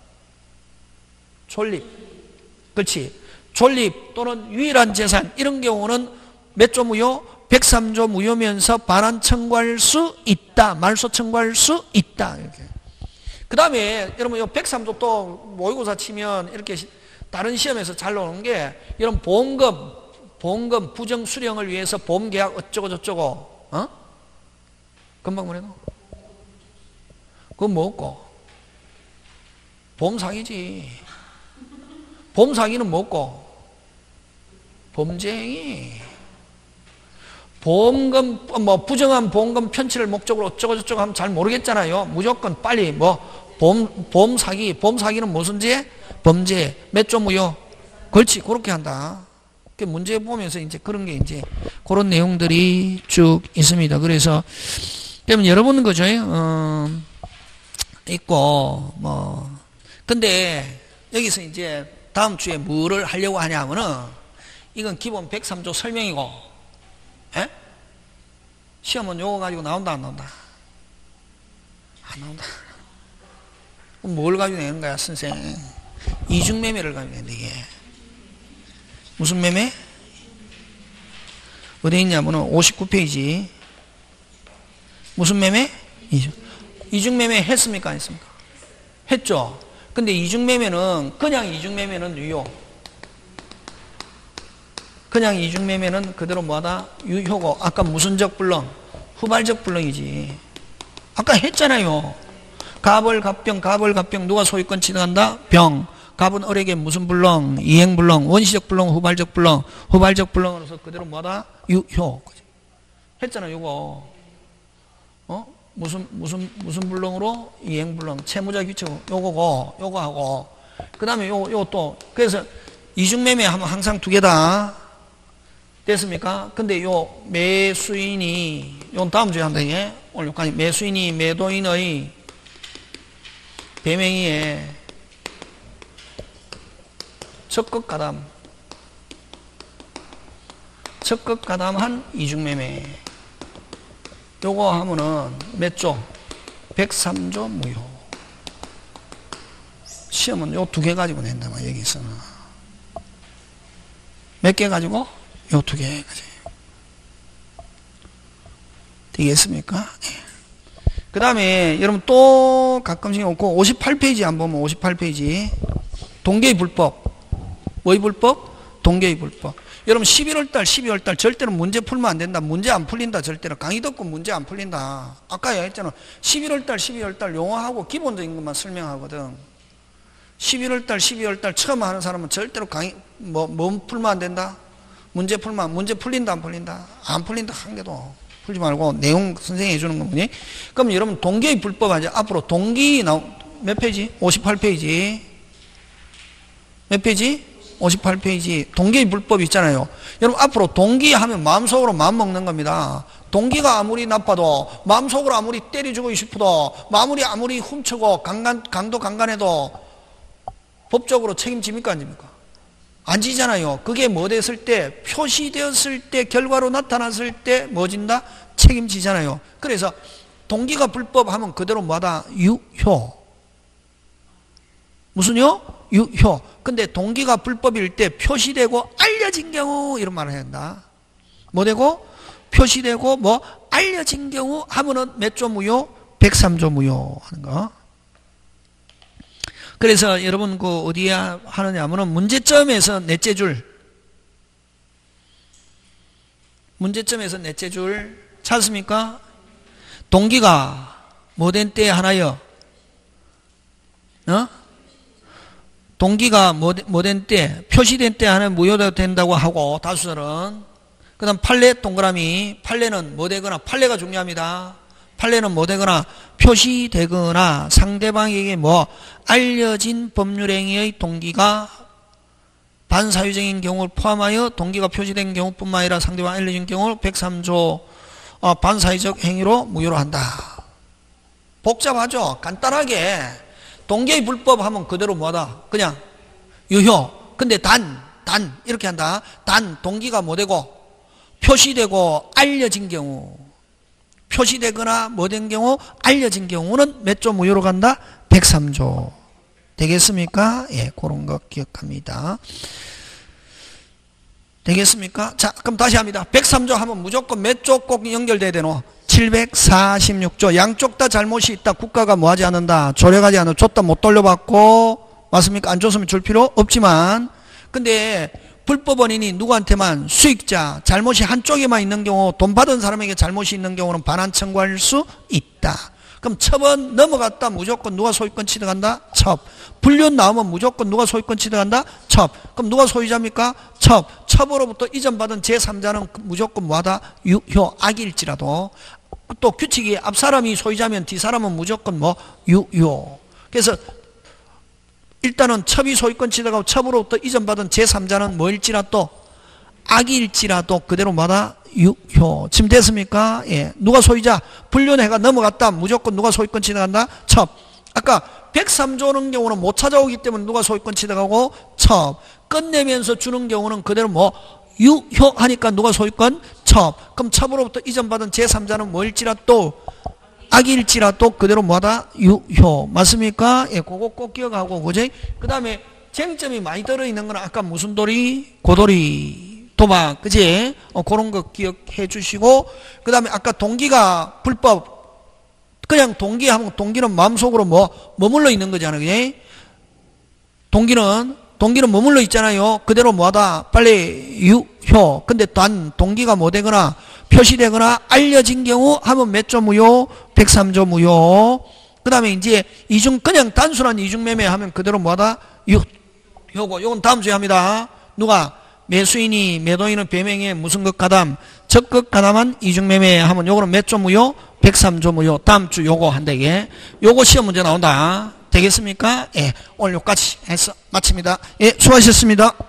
Speaker 1: 존립. 그렇지. 존립 또는 유일한 재산 이런 경우는 몇 조 무효? 103조 무효면서 반환 청구할 수 있다. 말소 청구할 수 있다. 이렇게. 그 다음에 여러분 이 103조 또 모의고사 치면 이렇게 다른 시험에서 잘 나오는 게 이런 보험금 부정 수령을 위해서 보험계약 어쩌고 저쩌고 금방 뭐래노? 그건 뭐고? 보험 사기지. 보험 사기는 뭐고? 범죄행위. 보험금 부정한 보험금 편취를 목적으로 어쩌고 저쩌고 하면 잘 모르겠잖아요. 무조건 빨리 보험 사기는 무슨지? 범죄. 몇 조 무효? 그렇지. 그렇게 한다. 그 문제 보면서 이제 그런 게 이제 그런 내용들이 쭉 있습니다. 그래서 그러면 여러분 그죠? 있고 근데 여기서 이제 다음 주에 뭐를 하려고 하냐면은 이건 기본 103조 설명이고, 에? 시험은 요거 가지고 나온다 안 나온다? 안 나온다. 그럼 뭘 가지고 내는 거야 선생? 이중매매를 가지고 내는데 이게 무슨 매매? 어디 있냐면은 59페이지 무슨 매매? 이중매매 했습니까 안 했습니까? 했죠. 근데 이중매매는 그냥 이중매매는 유효. 그냥 이중매매는 그대로 뭐하다? 유효고 아까 무슨적 불능? 후발적 불능이지. 아까 했잖아요. 갑을 갑병 누가 소유권 취득한다? 병. 갑은 을에게 무슨 불능? 이행불능, 원시적 불능, 후발적 불능. 후발적 불능으로서 그대로 뭐하다? 유효. 했잖아 요거. 무슨 불능으로? 이행불능, 채무자 규칙 요거고 요거하고 그 다음에 요거 또 그래서 이중매매 하면 항상 두 개다. 됐습니까? 근데 요 매수인이 요 다음 주에 한다 이게 오늘 여기까지. 매수인이 매도인의 배명의에 적극가담한 이중매매 요거 하면은 몇 조? 103조 무효. 시험은 요 두 개 가지고 낸다 말 여기서는. 몇 개 가지고? 요 두 개 가지고. 되겠습니까? 그 다음에 여러분 또 가끔씩 없고 58페이지 한번 보면 58페이지 동계의 불법. 뭐의 불법? 동계의 불법. 여러분 11월달 12월달 절대로 문제 풀면 안 된다. 문제 안 풀린다. 절대로 강의 듣고 문제 안 풀린다. 아까 얘기했잖아. 11월달 12월달 용어하고 기본적인 것만 설명하거든. 11월달 12월달 처음 하는 사람은 절대로 강의 뭐 풀면 안 된다. 문제 풀린다 안 풀린다. 안 풀린다 한 개도 풀지 말고 내용 선생님이 해주는 거 뭐니? 그럼 여러분 동계의 불법 하죠. 앞으로 동기 몇 페이지? 58페이지. 몇 페이지? 58페이지 동기의 불법 있잖아요. 여러분 앞으로 동기 하면 마음속으로 마음먹는 겁니다. 동기가 아무리 나빠도 마음속으로 아무리 때려주고 싶어도 아무리 훔치고 강도 강간해도 법적으로 책임집니까 안 집니까? 안 지잖아요. 그게 뭐 됐을 때 표시되었을 때 결과로 나타났을 때 뭐 진다? 책임지잖아요. 그래서 동기가 불법하면 그대로 뭐다? 유효. 무슨요? 유효. 근데 동기가 불법일 때 표시되고 알려진 경우 이런 말을 해야 한다. 뭐 되고? 표시되고 뭐 알려진 경우 하면은 몇 조 무효? 103조 무효 하는 거. 그래서 여러분 그 어디에 하느냐 하면은 문제점에서 넷째 줄. 문제점에서 넷째 줄 찾습니까? 동기가 뭐 된 때 하나요? 동기가 뭐 된 때, 표시된 때 하나 무효가 된다고 하고, 다수설은. 그 다음 판례 동그라미. 판례는 뭐 되거나, 판례가 중요합니다. 판례는 뭐 되거나, 표시되거나, 상대방에게 뭐, 알려진 법률행위의 동기가 반사유적인 경우를 포함하여 동기가 표시된 경우뿐만 아니라 상대방 알려진 경우를 103조 반사유적 행위로 무효로 한다. 복잡하죠? 간단하게. 동계의 불법 하면 그대로 뭐다? 그냥 유효. 근데 단 이렇게 한다. 단 동기가 뭐 되고 표시되고 알려진 경우, 표시되거나 뭐 된 경우 알려진 경우는 몇 조 무효로 간다? 103조. 되겠습니까? 예, 그런 거 기억합니다. 되겠습니까? 자, 그럼 다시 합니다. 103조 하면 무조건 몇 조 꼭 연결돼야 되노? 746조. 양쪽 다 잘못이 있다. 국가가 뭐 하지 않는다. 조력하지 않는다. 줬다 못 돌려받고. 맞습니까? 안 줬으면 줄 필요 없지만. 근데 불법 원인이 누구한테만 수익자, 잘못이 한쪽에만 있는 경우, 돈 받은 사람에게 잘못이 있는 경우는 반환 청구할 수 있다. 그럼 첩은 넘어갔다. 무조건 누가 소유권 취득한다? 첩. 불륜 나오면 무조건 누가 소유권 취득한다? 첩. 그럼 누가 소유자입니까? 첩. 첩으로부터 이전받은 제3자는 무조건 뭐하다? 유효. 악일지라도. 또 규칙이 앞사람이 소유자면 뒷사람은 무조건 뭐? 유효. 그래서 일단은 첩이 소유권 취득하고 첩으로부터 이전받은 제3자는 뭐일지라도 악일지라도 그대로 뭐다? 유효. 지금 됐습니까? 예. 누가 소유자? 불륜해가 넘어갔다. 무조건 누가 소유권 취득한다? 첩. 아까 103조는 경우는 못 찾아오기 때문에 누가 소유권 취득하고? 첩. 끝내면서 주는 경우는 그대로 뭐? 유효하니까 누가 소유권? 첩. 그럼 첩으로부터 이전받은 제3자는 뭐일지라도 악일지라도 그대로 뭐하다? 유효. 맞습니까? 예, 그거 꼭 기억하고, 그지? 그 다음에 쟁점이 많이 들어있는 건 아까 무슨 도리? 고도리. 도박. 그지? 그런 거 기억해 주시고, 그 다음에 아까 동기가 불법. 그냥 동기하면 동기는 마음속으로 뭐, 머물러 있는 거잖아요. 그지? 동기는 머물러 있잖아요. 그대로 뭐하다? 빨리 유효. 근데 단 동기가 뭐 되거나 표시되거나 알려진 경우 하면 몇 조 무효? 103조 무효. 그 다음에 이제 그냥 단순한 이중매매 하면 그대로 뭐하다? 유효고. 요건 다음 주에 합니다. 누가? 매수인이 매도인을 배명해 무슨 것 가담? 적극 가담한 이중매매 하면 요거는 몇 조 무효? 103조 무효. 다음 주 요거 한다 이게. 요거 시험 문제 나온다. 되겠습니까? 예. 오늘 요까지 해서 마칩니다. 예, 수고하셨습니다.